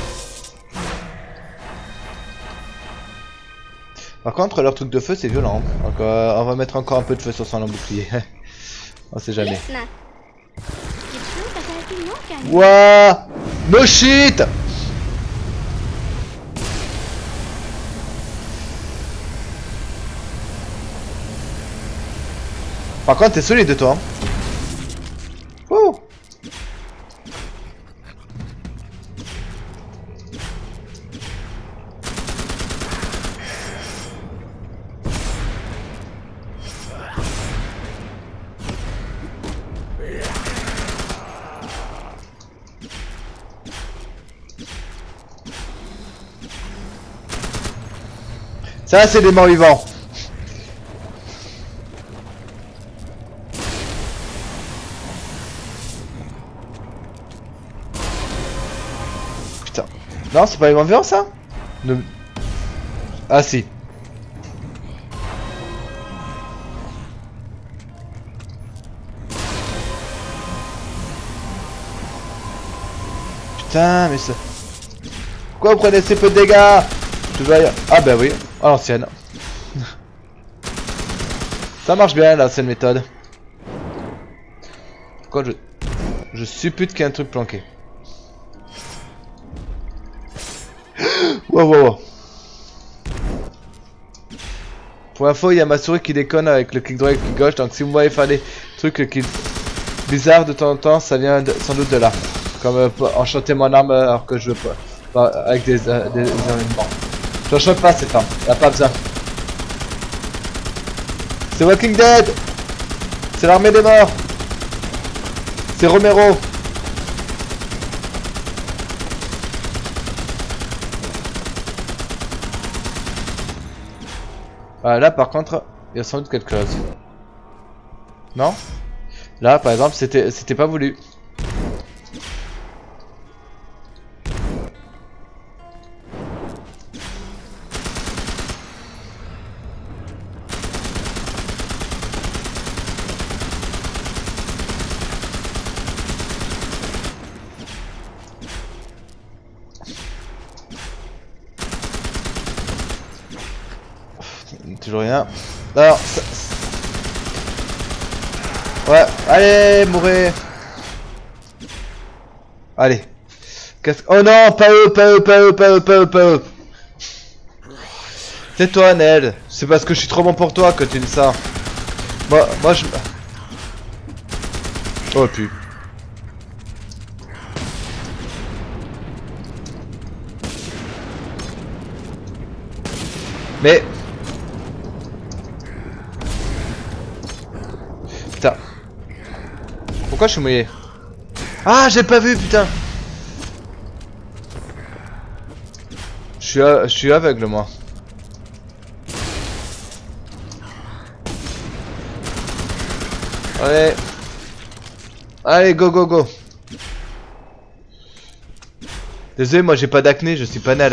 Par contre leur truc de feu c'est violent. Donc on va mettre encore un peu de feu sur son bouclier. On sait jamais. Waouh, no shit. Par contre t'es solide toi. Ouh. Ça c'est des morts vivants. Putain. Non, c'est pas les morts vivants ça ne... Ah si. Putain mais ça... Pourquoi vous prenez si peu de dégâts? Je dois... Ah bah oui. À l'ancienne. Ça marche bien là, cette méthode. Pourquoi je suppute qu'il y a un truc planqué. Wow, wow, wow. Pour info, il y a ma souris qui déconne avec le clic droit et le clic gauche. Donc si vous voyez faire des trucs qui... bizarres de temps en temps, ça vient sans doute de là. Comme enchanter mon arme alors que je veux pas. Avec des événements. Je choque pas cette arme, y'a pas besoin. C'est Walking Dead. C'est l'armée des morts. C'est Romero. Ah, là par contre, il y a sans doute quelque chose. Non? Là par exemple, c'était pas voulu. toujours rien. Alors, ça... Ouais, allez, mourrez. Allez. Oh non, pas eux, pas eux, pas eux, pas eux, pas eux, pas eux. Tais-toi, Ned. C'est parce que je suis trop bon pour toi que tu dis ça. Moi je... Oh, pu. Mais... Putain. Pourquoi je suis mouillé? Ah, j'ai pas vu, putain. Je suis aveugle, moi. Allez. Allez, go, go, go. Désolé, moi j'ai pas d'acné, je suis panel.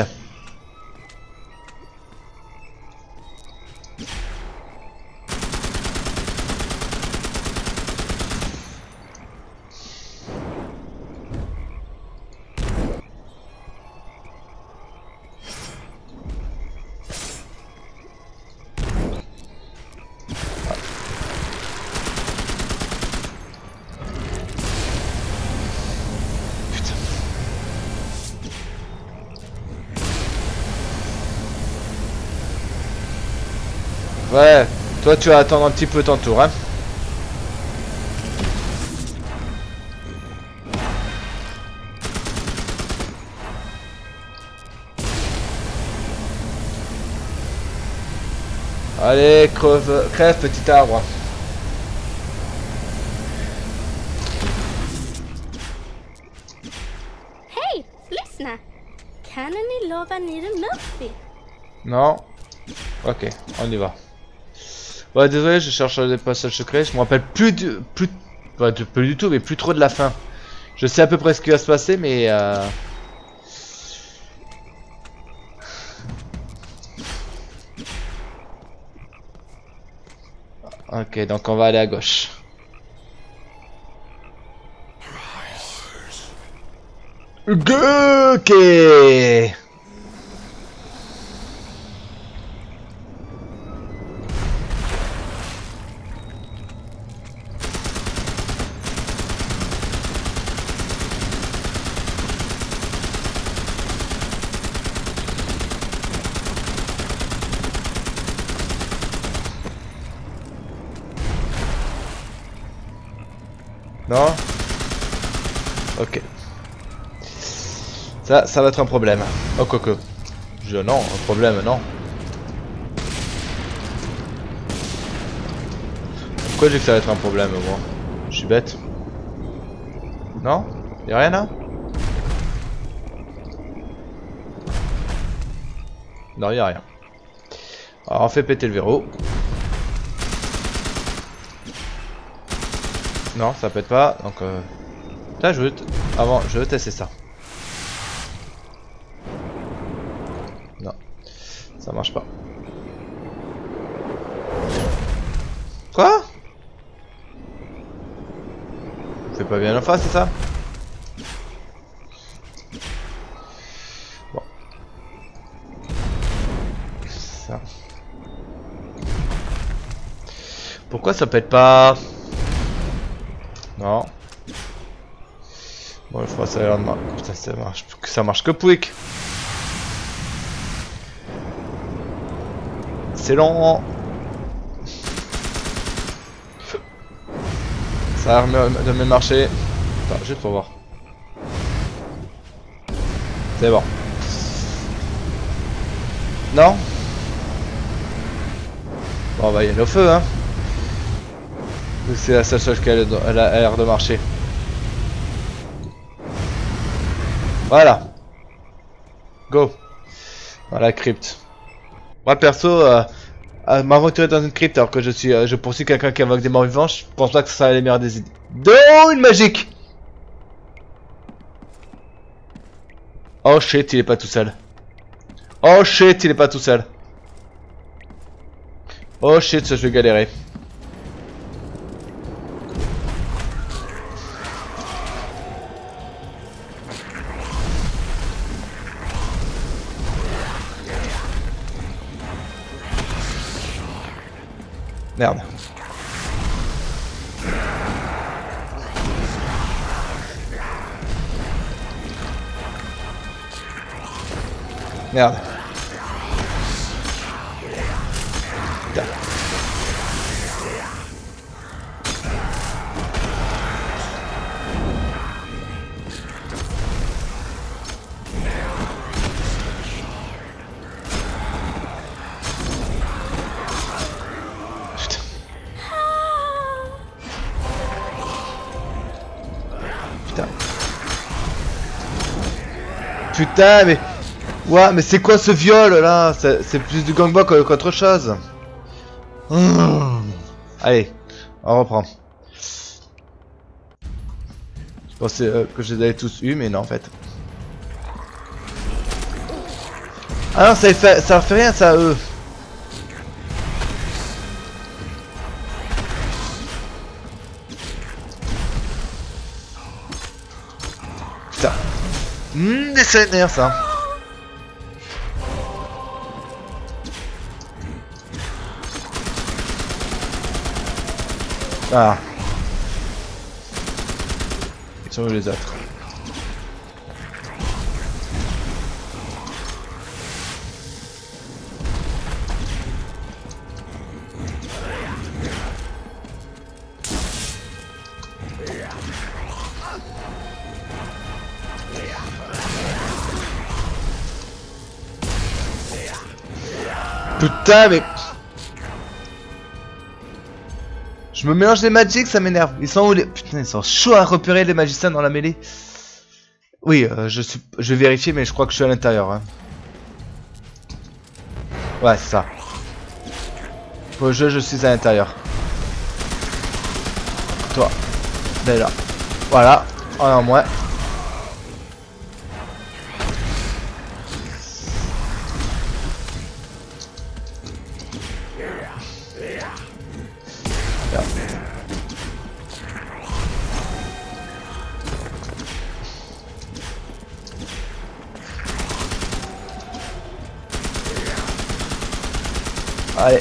Ouais, toi tu vas attendre un petit peu ton tour, hein. Allez, crève petit arbre. Hey, lyssna! Kan ni lova Needle Murphy? Non. Ok, on y va. Ouais, désolé, je cherche des passages secrets. Je me rappelle plus du tout, mais plus trop de la fin. Je sais à peu près ce qui va se passer, mais ok, donc on va aller à gauche. Ok. Non? Ok. Ça va être un problème. Oh coco. Non, un problème, non. Pourquoi j'ai que ça va être un problème, moi? Je suis bête. Non? Y'a rien là? Non, y'a rien. Alors on fait péter le verrou. Non, ça pète pas, donc putain, je veux tester ça. Non, ça marche pas. Quoi? C'est pas bien en face, c'est ça? Bon. Ça. Pourquoi ça pète pas? Non. Bon, je crois que ça a l'air de marcher. Putain, ça marche que pouic. C'est long. Ça a l'air de me marcher. Attends, juste pour voir. C'est bon. Non? Bon, on va y aller au feu, hein. C'est la seule chose qu'elle a l'air de marcher. Voilà. Go. Dans la crypte. Moi perso, m'aventurer dans une crypte alors que je poursuis quelqu'un qui invoque des morts vivants, je pense pas que ça sera les meilleures des idées. Oh, une magique. Oh shit, il est pas tout seul. Oh shit, il est pas tout seul. Oh shit, je vais galérer. Merde. Merde. Putain. Putain. Putain, mais... Ouais, mais c'est quoi ce viol là? C'est plus du gangbang qu'autre chose. Allez, on reprend. Je pensais que je les avais tous eus, mais non en fait. Ah non, ça leur fait rien ça, eux. Putain. Des scénarios ça. Ah. Ils sont où les autres? Putain mais... Je me mélange les magics, ça m'énerve. Ils sont où les... Putain, ils sont chauds à repérer les magiciens dans la mêlée. Oui, je vais vérifier, mais je crois que je suis à l'intérieur. Hein. Ouais, c'est ça. Pour le jeu, je suis à l'intérieur. Toi. Ben là. Voilà. Un en moins. Allez.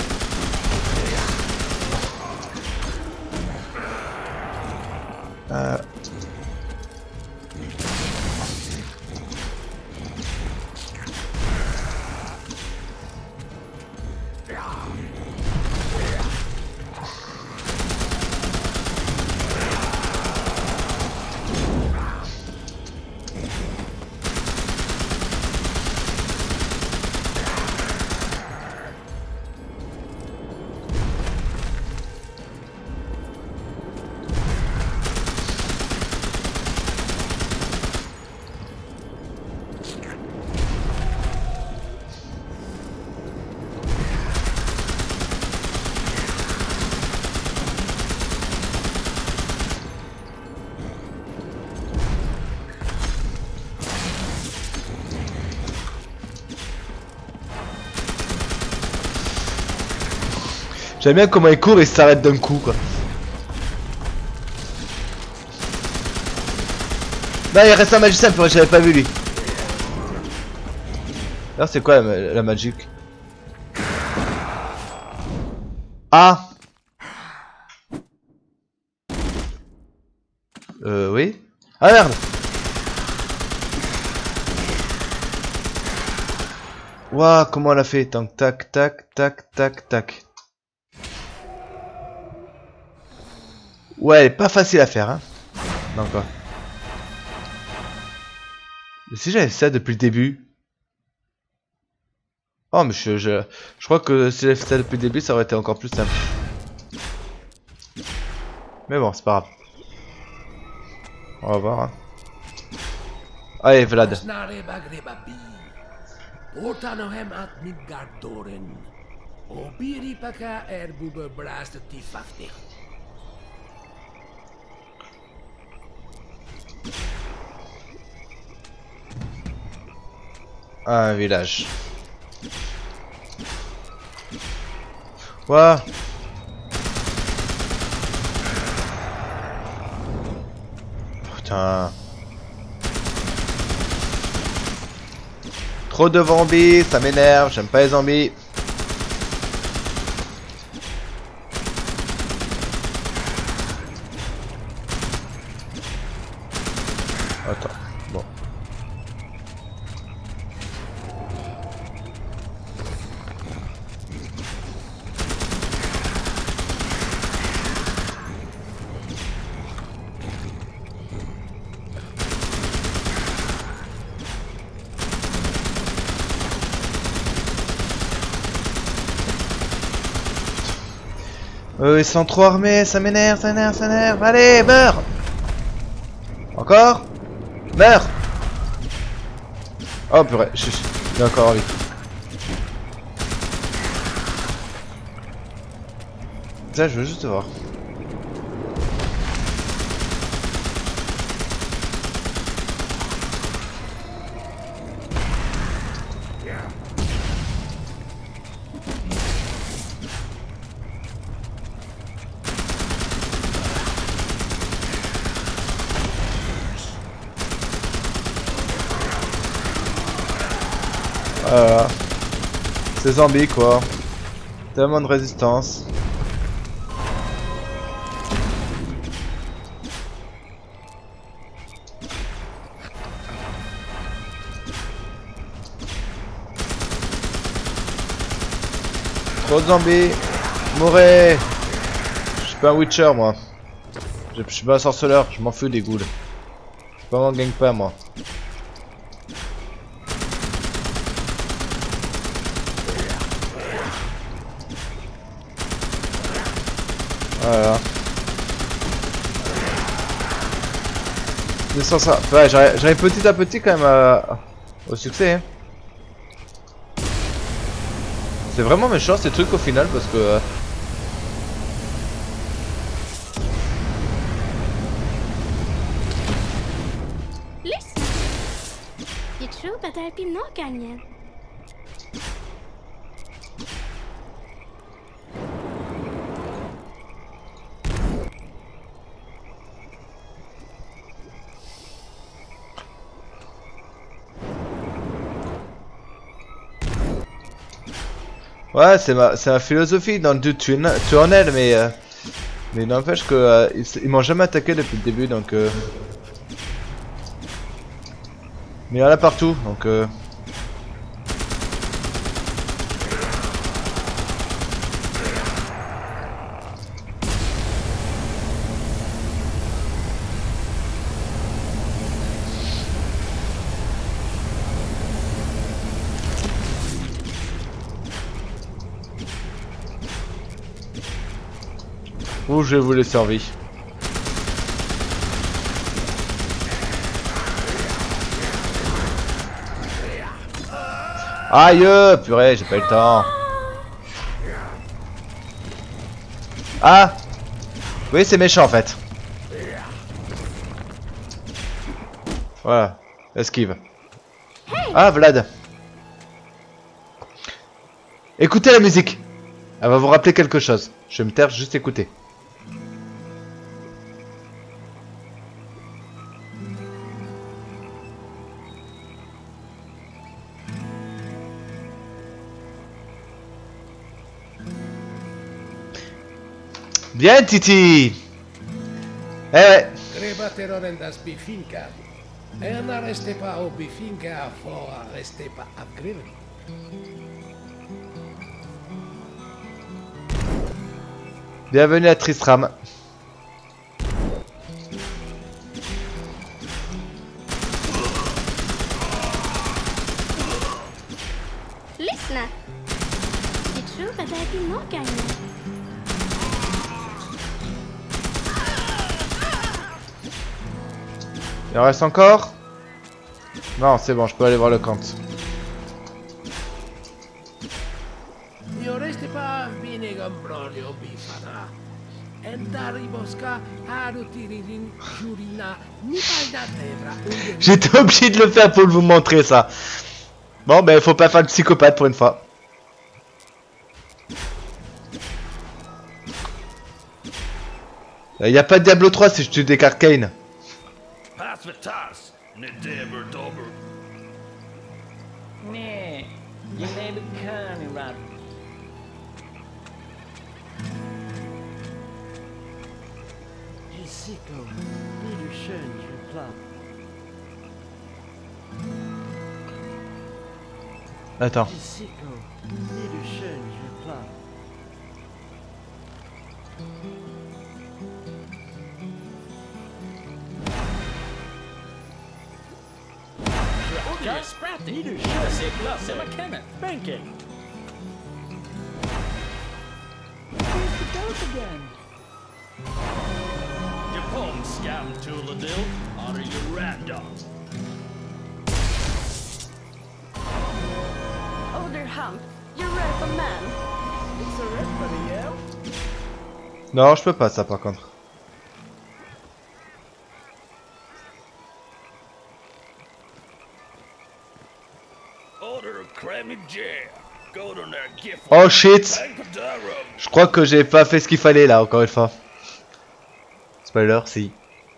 J'aime bien comment il court et s'arrête d'un coup quoi. Là il reste un magicien, j'avais pas vu lui. Là c'est quoi la magique? Ah. Oui. Ah merde. Waouh, comment elle a fait? Tac tac tac tac tac tac. Ouais, elle est pas facile à faire, hein. Non, quoi. Mais si j'avais fait ça depuis le début. Oh, mais je crois que si j'avais fait ça depuis le début, ça aurait été encore plus simple. Mais bon, c'est pas grave. On va voir, hein. Allez, Vlad. Un village. Ouah. Putain. Trop de zombies, ça m'énerve, j'aime pas les zombies. Ils sont trop armés, ça m'énerve, ça m'énerve, ça m'énerve. Allez, meurs. Encore. Meurs. Oh purée, il est encore en vie. Ça, je veux juste voir. Ces zombies quoi. Tellement de résistance. Trop de zombies. Mourez. Je suis pas un Witcher moi. Je suis pas un sorceleur, je m'en fous des ghouls. Je suis pas un gagne-pain moi. Voilà. Sans ça. Ouais, j'arrive petit à petit quand même au succès. Hein. C'est vraiment méchant ces trucs au final parce que... Listen. You tror att det är pinnakangen. Ouais, c'est ma philosophie dans le tunnel, mais n'empêche que ils m'ont jamais attaqué depuis le début, donc mais il y en a partout, donc où je vais vous laisser en vie. Aïe, purée, j'ai pas eu le temps. Ah, oui, c'est méchant en fait. Voilà, esquive. Ah, Vlad. Écoutez la musique. Elle va vous rappeler quelque chose. Je vais me taire, juste écouter. Bien, Titi. Eh ouais. Trebateroren das Bifinka. En restez pas au Bifinka, faut rester pas à Griven. Bienvenue à Tristram. Lyssna. You tror att det är pinnakangen. Il en reste encore? Non, c'est bon, je peux aller voir le camp. J'étais obligé de le faire pour vous montrer ça. Bon, ben, faut pas faire le psychopathe pour une fois. Y a pas de Diablo 3 si je tue des Arcane. Nej, jag lever kan Jessica, blir du skön julklapp? Attends. Jessica, blir du skön julklapp? Just spratty. Blir du skön? Se glass, jag var Kenneth. Banking. Where's the out again. Your palm scam, Tooladil. Honor your rat dog. Older hump, you're right a man. It's a red for the yell. Non, je peux pas ça par contre. Order of creme jam. Go to their gift. Oh shit! Bank Je crois que j'ai pas fait ce qu'il fallait là, encore une fois. Spoiler, si.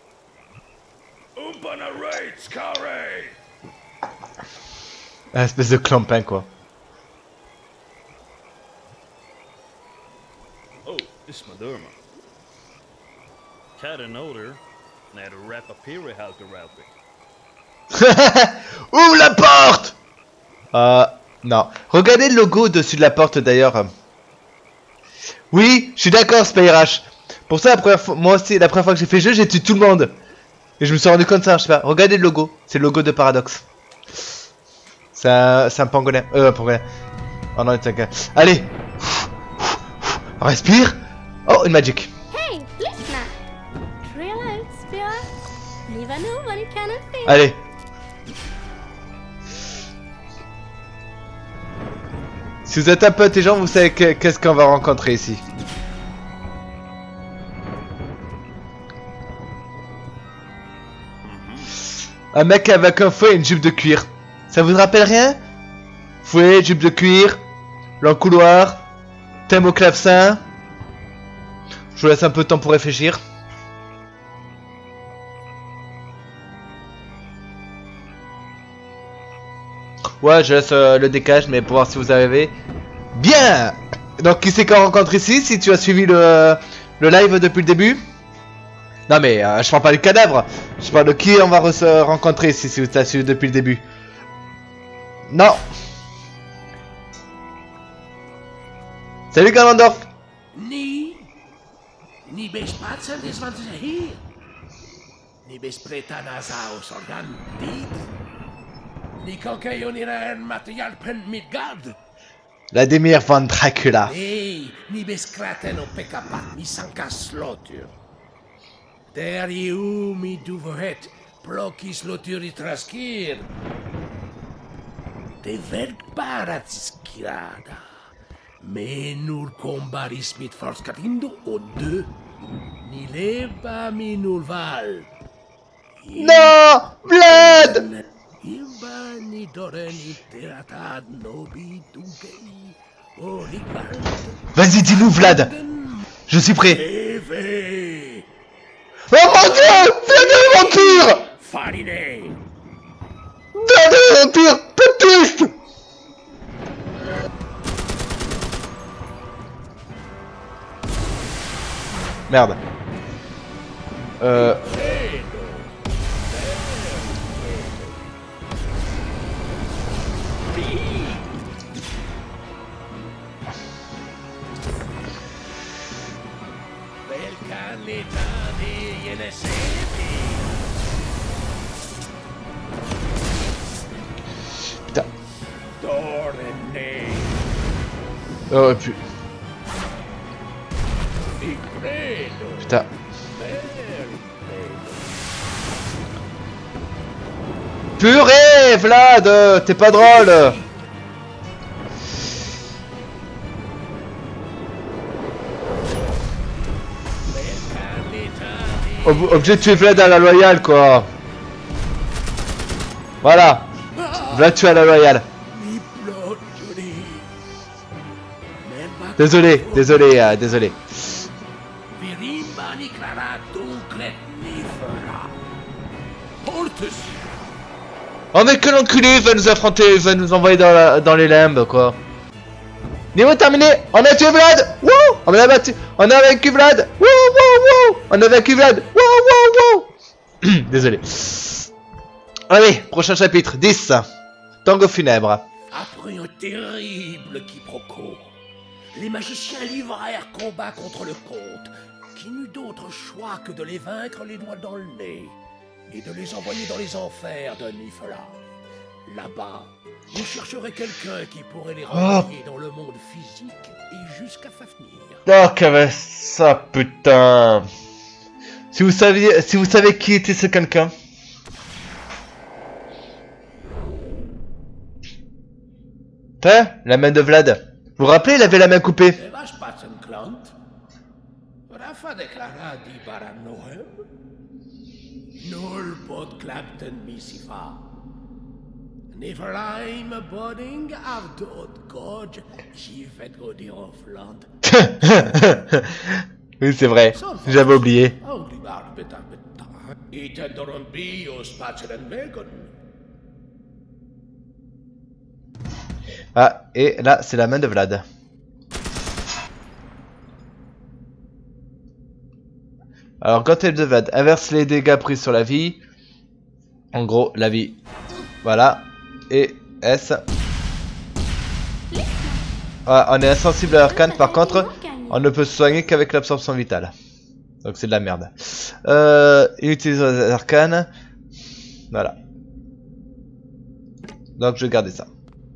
Umpana rates, carré. Un espèce de clampin quoi. Oh, it's Madurma. Cat and odor. Now to wrap a piri halka ralpy. Ouvre la porte! Non. Regardez le logo dessus de la porte d'ailleurs. Oui, je suis d'accord, Spyrash. Pour ça, la première fois, moi aussi, la première fois que j'ai fait le jeu, j'ai tué tout le monde. Et je me suis rendu compte de ça, je sais pas. Regardez le logo. C'est le logo de Paradox. C'est un pangolin. Pangolin. Oh non, t'inquiète. Allez. Respire. Oh, une magic. Hey, lyssna! Trilla ut, spela. Ni var nog vad ni kan och fel. Allez. Si vous êtes un peu intelligent, vous savez qu'est-ce qu'on va rencontrer ici. Un mec avec un fouet et une jupe de cuir. Ça vous rappelle rien? Fouet, jupe de cuir, l'encouloir, thème au clavecin. Je vous laisse un peu de temps pour réfléchir. Ouais, je laisse le décalage, mais pour voir si vous arrivez. Bien! Donc, qui c'est qu'on rencontre ici, si tu as suivi le live depuis le début? Non, mais je parle pas du cadavre. Je parle de qui on va rencontrer ici, si tu as suivi depuis le début. Non! Salut, Ganondorf! Ni bes patsen des van ze hier. Ni bes pretanasaus organ dit. Ni kankajonira en material pen midgard. La Démir van Dracula. Nee, ni bes kraten op pekapat ni sanka slotur. Der ju mi duverhet plokis lotur i traskir. De verkbaratsiskirada. Menur kombaris mit forskatindo och dö. Ni leva minur val. Non! Vlad! Imba ni doren iteratad nobi dunkei. Origard. Vas-y, dis-nous, Vlad! Je suis prêt! Eve. Oh mon dieu! Vlad est un vampire! Farine. Vlad est un vampire! Pétiste! Merde. Putain. Oh, puis... Putain. Purée, Vlad, t'es pas drôle. Obligé de tuer Vlad à la loyale, quoi. Voilà. Vlad tué à la loyale. Désolé, désolé, désolé. Oh mais que l'enculé, il va nous affronter, il va nous envoyer dans les limbes, quoi. Niveau terminé, on a tué Vlad. Wouh, on a battu, on a vaincu Vlad. Wouh, wouh, wouh, on a vaincu Vlad. Wouh, wouh, wouh. Désolé. Allez, prochain chapitre, 10. Tango funèbre. Après un terrible quiproquo, les magiciens livrèrent combat contre le comte, qui n'eut d'autre choix que de les vaincre les doigts dans le nez et de les envoyer dans les enfers de Niflheim. là-bas. Vous chercherez quelqu'un qui pourrait les renvoyer dans le monde physique et jusqu'à Fafnir. Oh, qu'avait ça, putain. Si vous savez qui était ce quelqu'un. Hein, la main de Vlad. Vous vous rappelez, il avait la main coupée. Rafa déclara di Baranohem. Null pot klapten misifa. Neverheim bodding av dod god. J'y fais godir of land. Oui, c'est vrai. J'avais oublié. Ah, et là, c'est la main de Vlad. Alors, quand elle de Vlad inverse les dégâts pris sur la vie. En gros, la vie. Voilà. Et S. Ah, on est insensible à l'arcane, par contre, on ne peut se soigner qu'avec l'absorption vitale. Donc c'est de la merde. Il utilise l'arcane. Voilà. Donc je vais garder ça.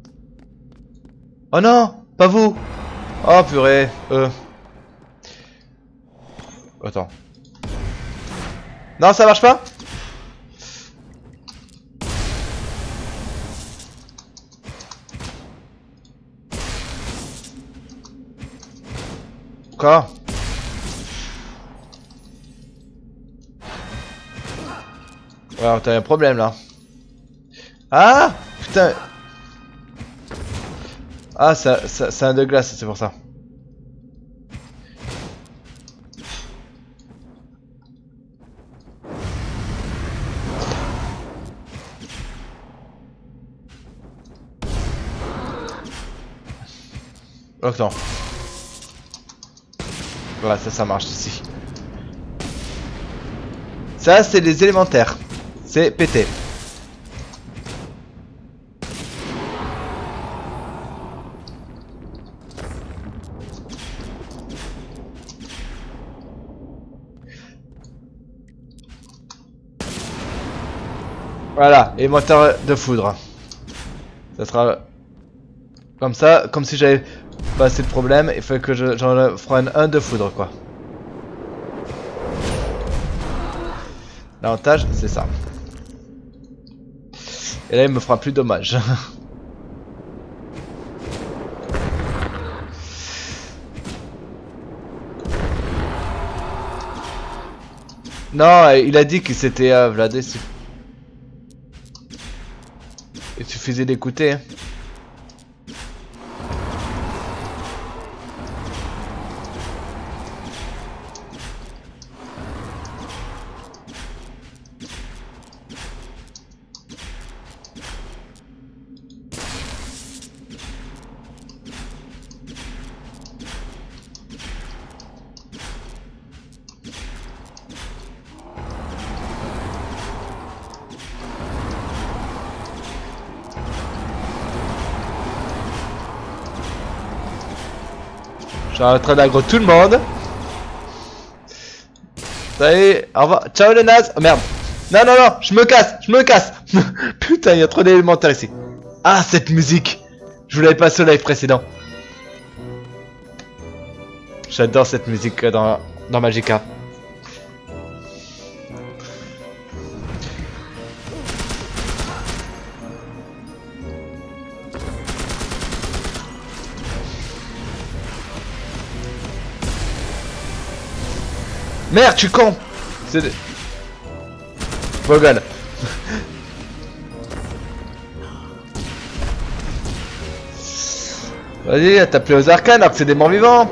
Oh non, pas vous. Oh purée. Attends. Non, ça marche pas? Quoi? Ouais, t'as un problème là. Ah putain. Ah, c'est un de glace, c'est pour ça. Oh non. Voilà, ça marche ici. Ça, c'est les élémentaires. C'est pété. Voilà, élémentaire de foudre. Ça sera comme ça, comme si j'avais pas assez de problème. Il faut que j'en prenne un de foudre, quoi. L'avantage, c'est ça. Et là, il me fera plus dommage. Non, il a dit qu'il s'était Vladé. Il suffisait d'écouter. Hein. Je suis en train d'aggro tout le monde. Ça y est, au revoir. Ciao les nazes. Oh merde. Non, non, non, je me casse. Putain, il y a trop d'élémentaires ici. Ah, cette musique. Je vous l'avais passé au live précédent. J'adore cette musique dans Magicka. Merde, tu con. C'est... Bogan. Vas-y, t'as appelé aux arcanes alors que c'est des morts vivants.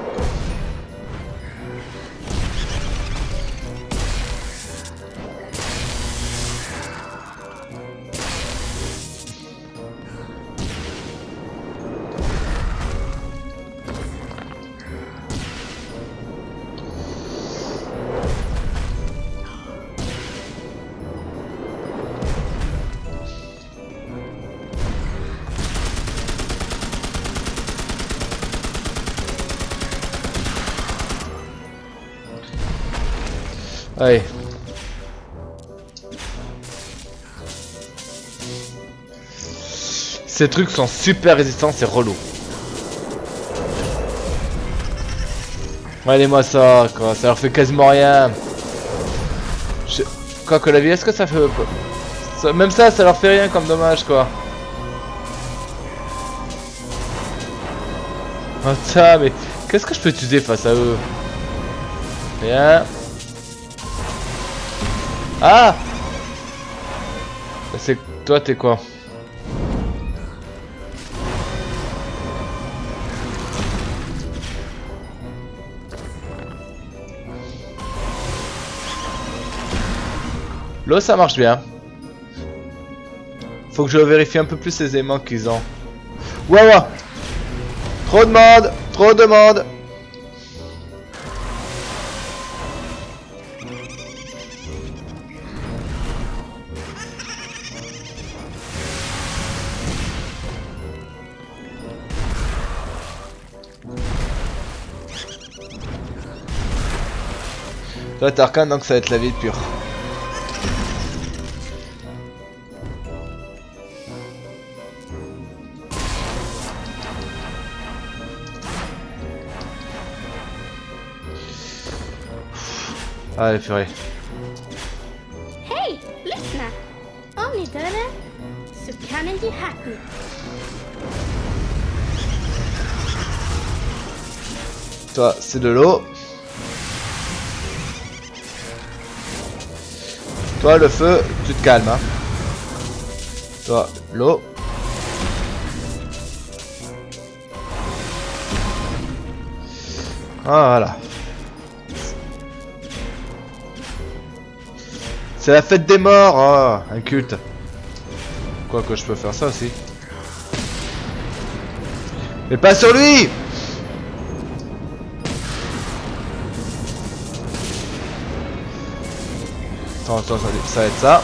Allez. Ces trucs sont super résistants, c'est relou. Regardez-moi ça, quoi. Ça leur fait quasiment rien. Quoi que la vie, est-ce que ça fait... Même ça leur fait rien comme dommage, quoi. Oh, ça, mais... Qu'est-ce que je peux utiliser face à eux? Rien. Ah! C'est... Toi, t'es quoi? L'eau, ça marche bien. Faut que je vérifie un peu plus les éléments qu'ils ont. Ouais, ouais. Trop de monde. Trop de monde. Toi, t'as arcane, donc ça va être la vie pure. Allez, purée. Hey, lyssna! Om ni dör det så kan ni ge hacken. Toi, c'est de l'eau. Toi, le feu, tu te calmes, hein. Toi, l'eau. Voilà. C'est la fête des morts, oh, un culte. Quoi que je peux faire ça aussi. Mais pas sur lui! Attends, ça va être ça.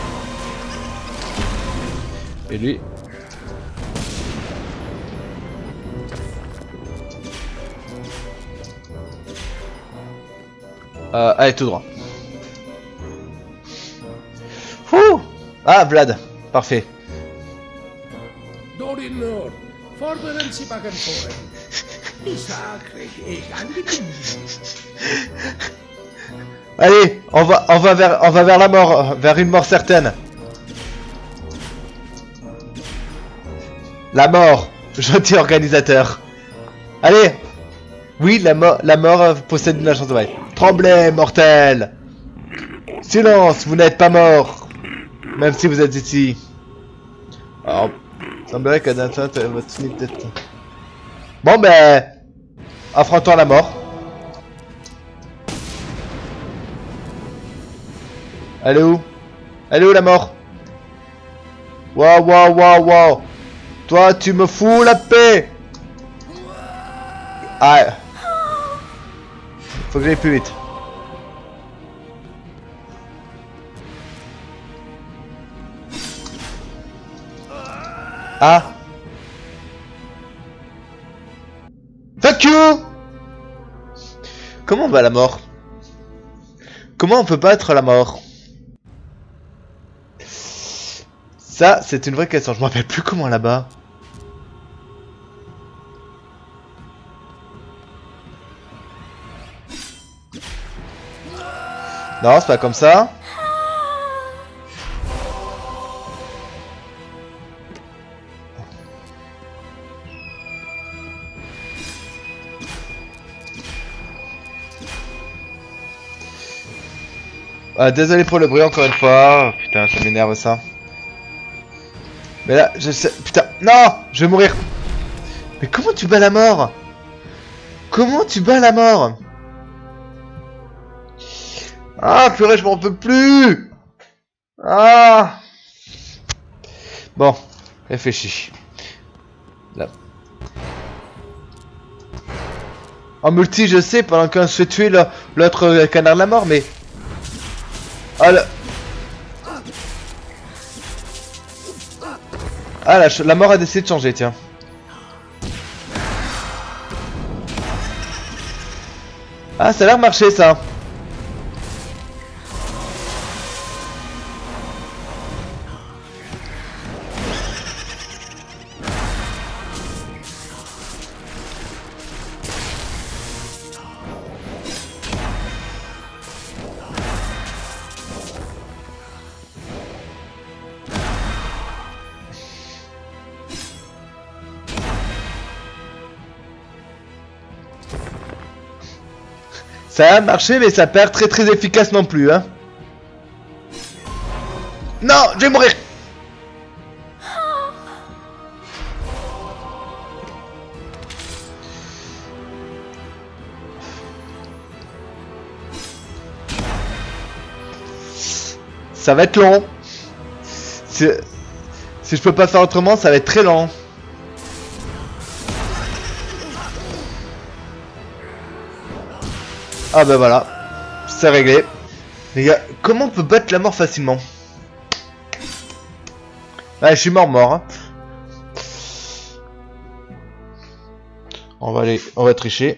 Et lui. Allez, tout droit. Ouh. Ah, Vlad. Parfait. Allez, on va vers la mort, vers une mort certaine. La mort, gentil organisateur. Allez. Oui, la mort possède une agence de bail. Tremblez, mortel. Silence, vous n'êtes pas mort. Même si vous êtes ici. Alors, il semblerait qu'à l'instant, votre fini peut-être. Bon, ben. Affrontons la mort. Elle est où? Elle est où la mort? Waouh, waouh, waouh, waouh. Toi, tu me fous la paix. Ah. Faut que j'aille plus vite. Ah. Fuck you. Comment on va la mort? Comment on peut pas être la mort? Ça, c'est une vraie question. Je me rappelle plus comment là-bas. Non, c'est pas comme ça. Désolé pour le bruit encore une fois. Oh, putain, ça m'énerve ça. Mais là, je sais... Putain, non! Je vais mourir! Mais comment tu bats la mort? Comment tu bats la mort? Ah, purée, je m'en peux plus! Ah! Bon, réfléchis. Là. En multi, je sais, pendant qu'on se fait tuer l'autre canard de la mort, mais... Ah, là... Ah, la mort a décidé de changer, tiens. Ah, ça a l'air de marcher, ça. Ça a marché, mais ça perd très efficace non plus, hein. Non, je vais mourir. Ça va être long. Si je peux pas faire autrement, ça va être très lent. Ah bah voilà, c'est réglé. Les gars, comment on peut battre la mort facilement? Ah, je suis mort, hein. On va tricher.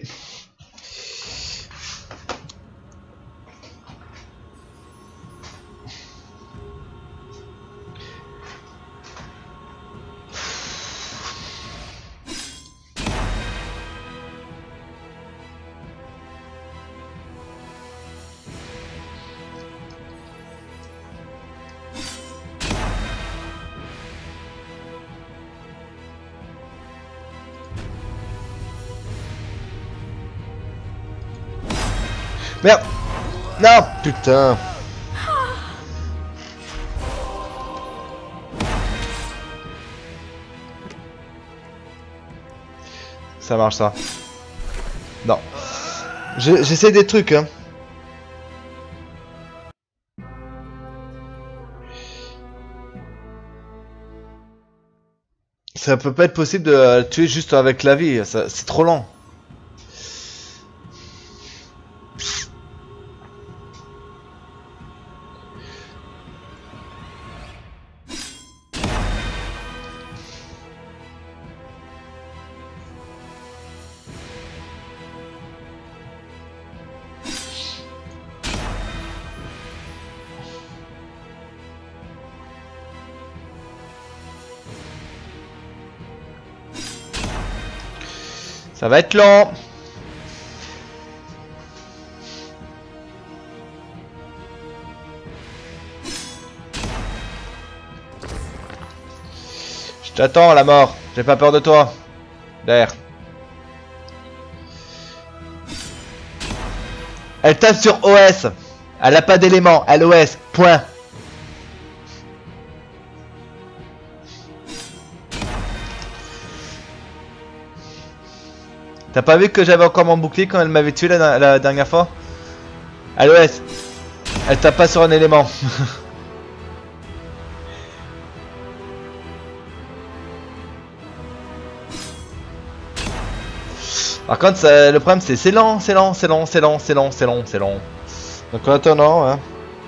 Merde. Non, putain. Ça marche ça. Non. J'essaie des trucs, hein. Ça peut pas être possible de tuer juste avec la vie, c'est trop lent. Ça va être lent. Je t'attends, la mort. J'ai pas peur de toi. Derrière. Elle tape sur OS. Elle a pas d'éléments. Elle OS. Point. T'as pas vu que j'avais encore mon bouclier quand elle m'avait tué la dernière fois? À l'OS. Elle tape pas sur un élément. Par contre, le problème c'est lent. Donc en attendant, hein.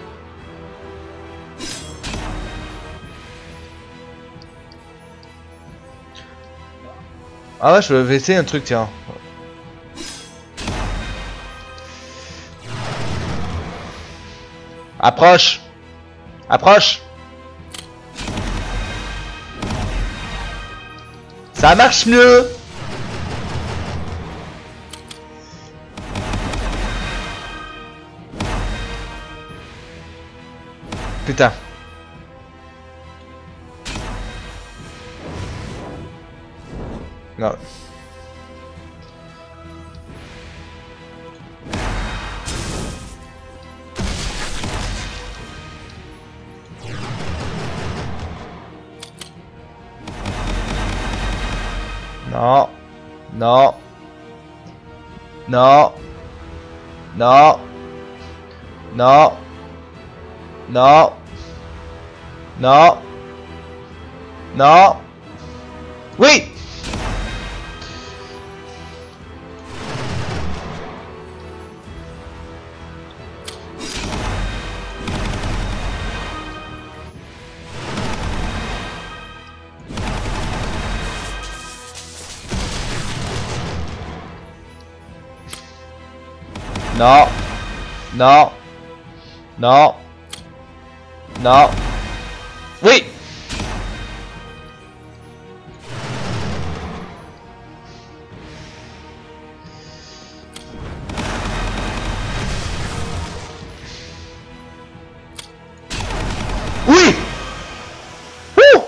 Ah ouais, je vais essayer un truc, tiens. Approche. Approche. Ça marche mieux. Putain. Non. Non. Non. Non. Non. Non. Non. Non. Non. Oui. Non. Non. Non. Non. Oui. Oui. Ouh.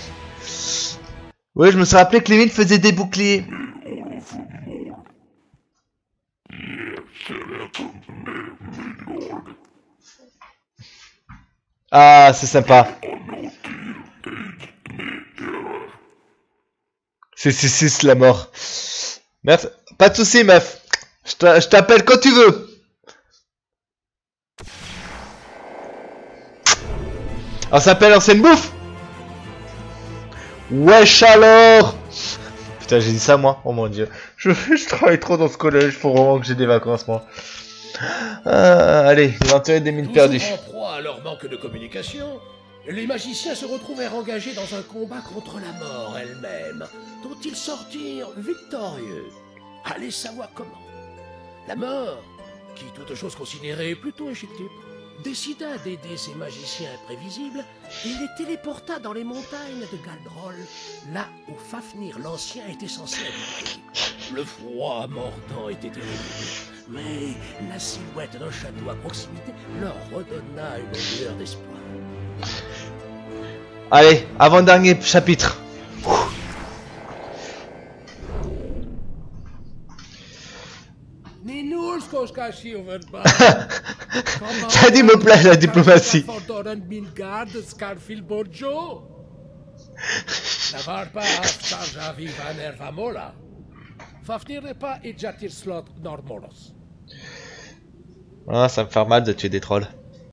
Oui, je me suis rappelé que les mines faisaient des boucliers. Ah, c'est sympa. C'est 6 la mort. Merci. Pas de soucis, meuf. Je t'appelle quand tu veux. On s'appelle ancienne bouffe. Wesh alors. Putain, j'ai dit ça moi. Oh mon dieu. Je travaille trop dans ce collège. Faut vraiment que j'ai des vacances moi. Allez, éventuellement des mines perdues. Toujours en proie à leur manque de communication, les magiciens se retrouvèrent engagés dans un combat contre la mort elle-même, dont ils sortirent victorieux. Allez savoir comment. La mort, qui toute chose considérée plutôt échiquier, décida d'aider ces magiciens imprévisibles et les téléporta dans les montagnes de Galdrol, là où Fafnir l'Ancien était censé habiter. Le froid mordant était terrible, mais la silhouette d'un château à proximité leur redonna une lueur d'espoir. Allez, avant-dernier chapitre. Ça dit me plaît la diplomatie. Ah, ça me fait mal de tuer des trolls.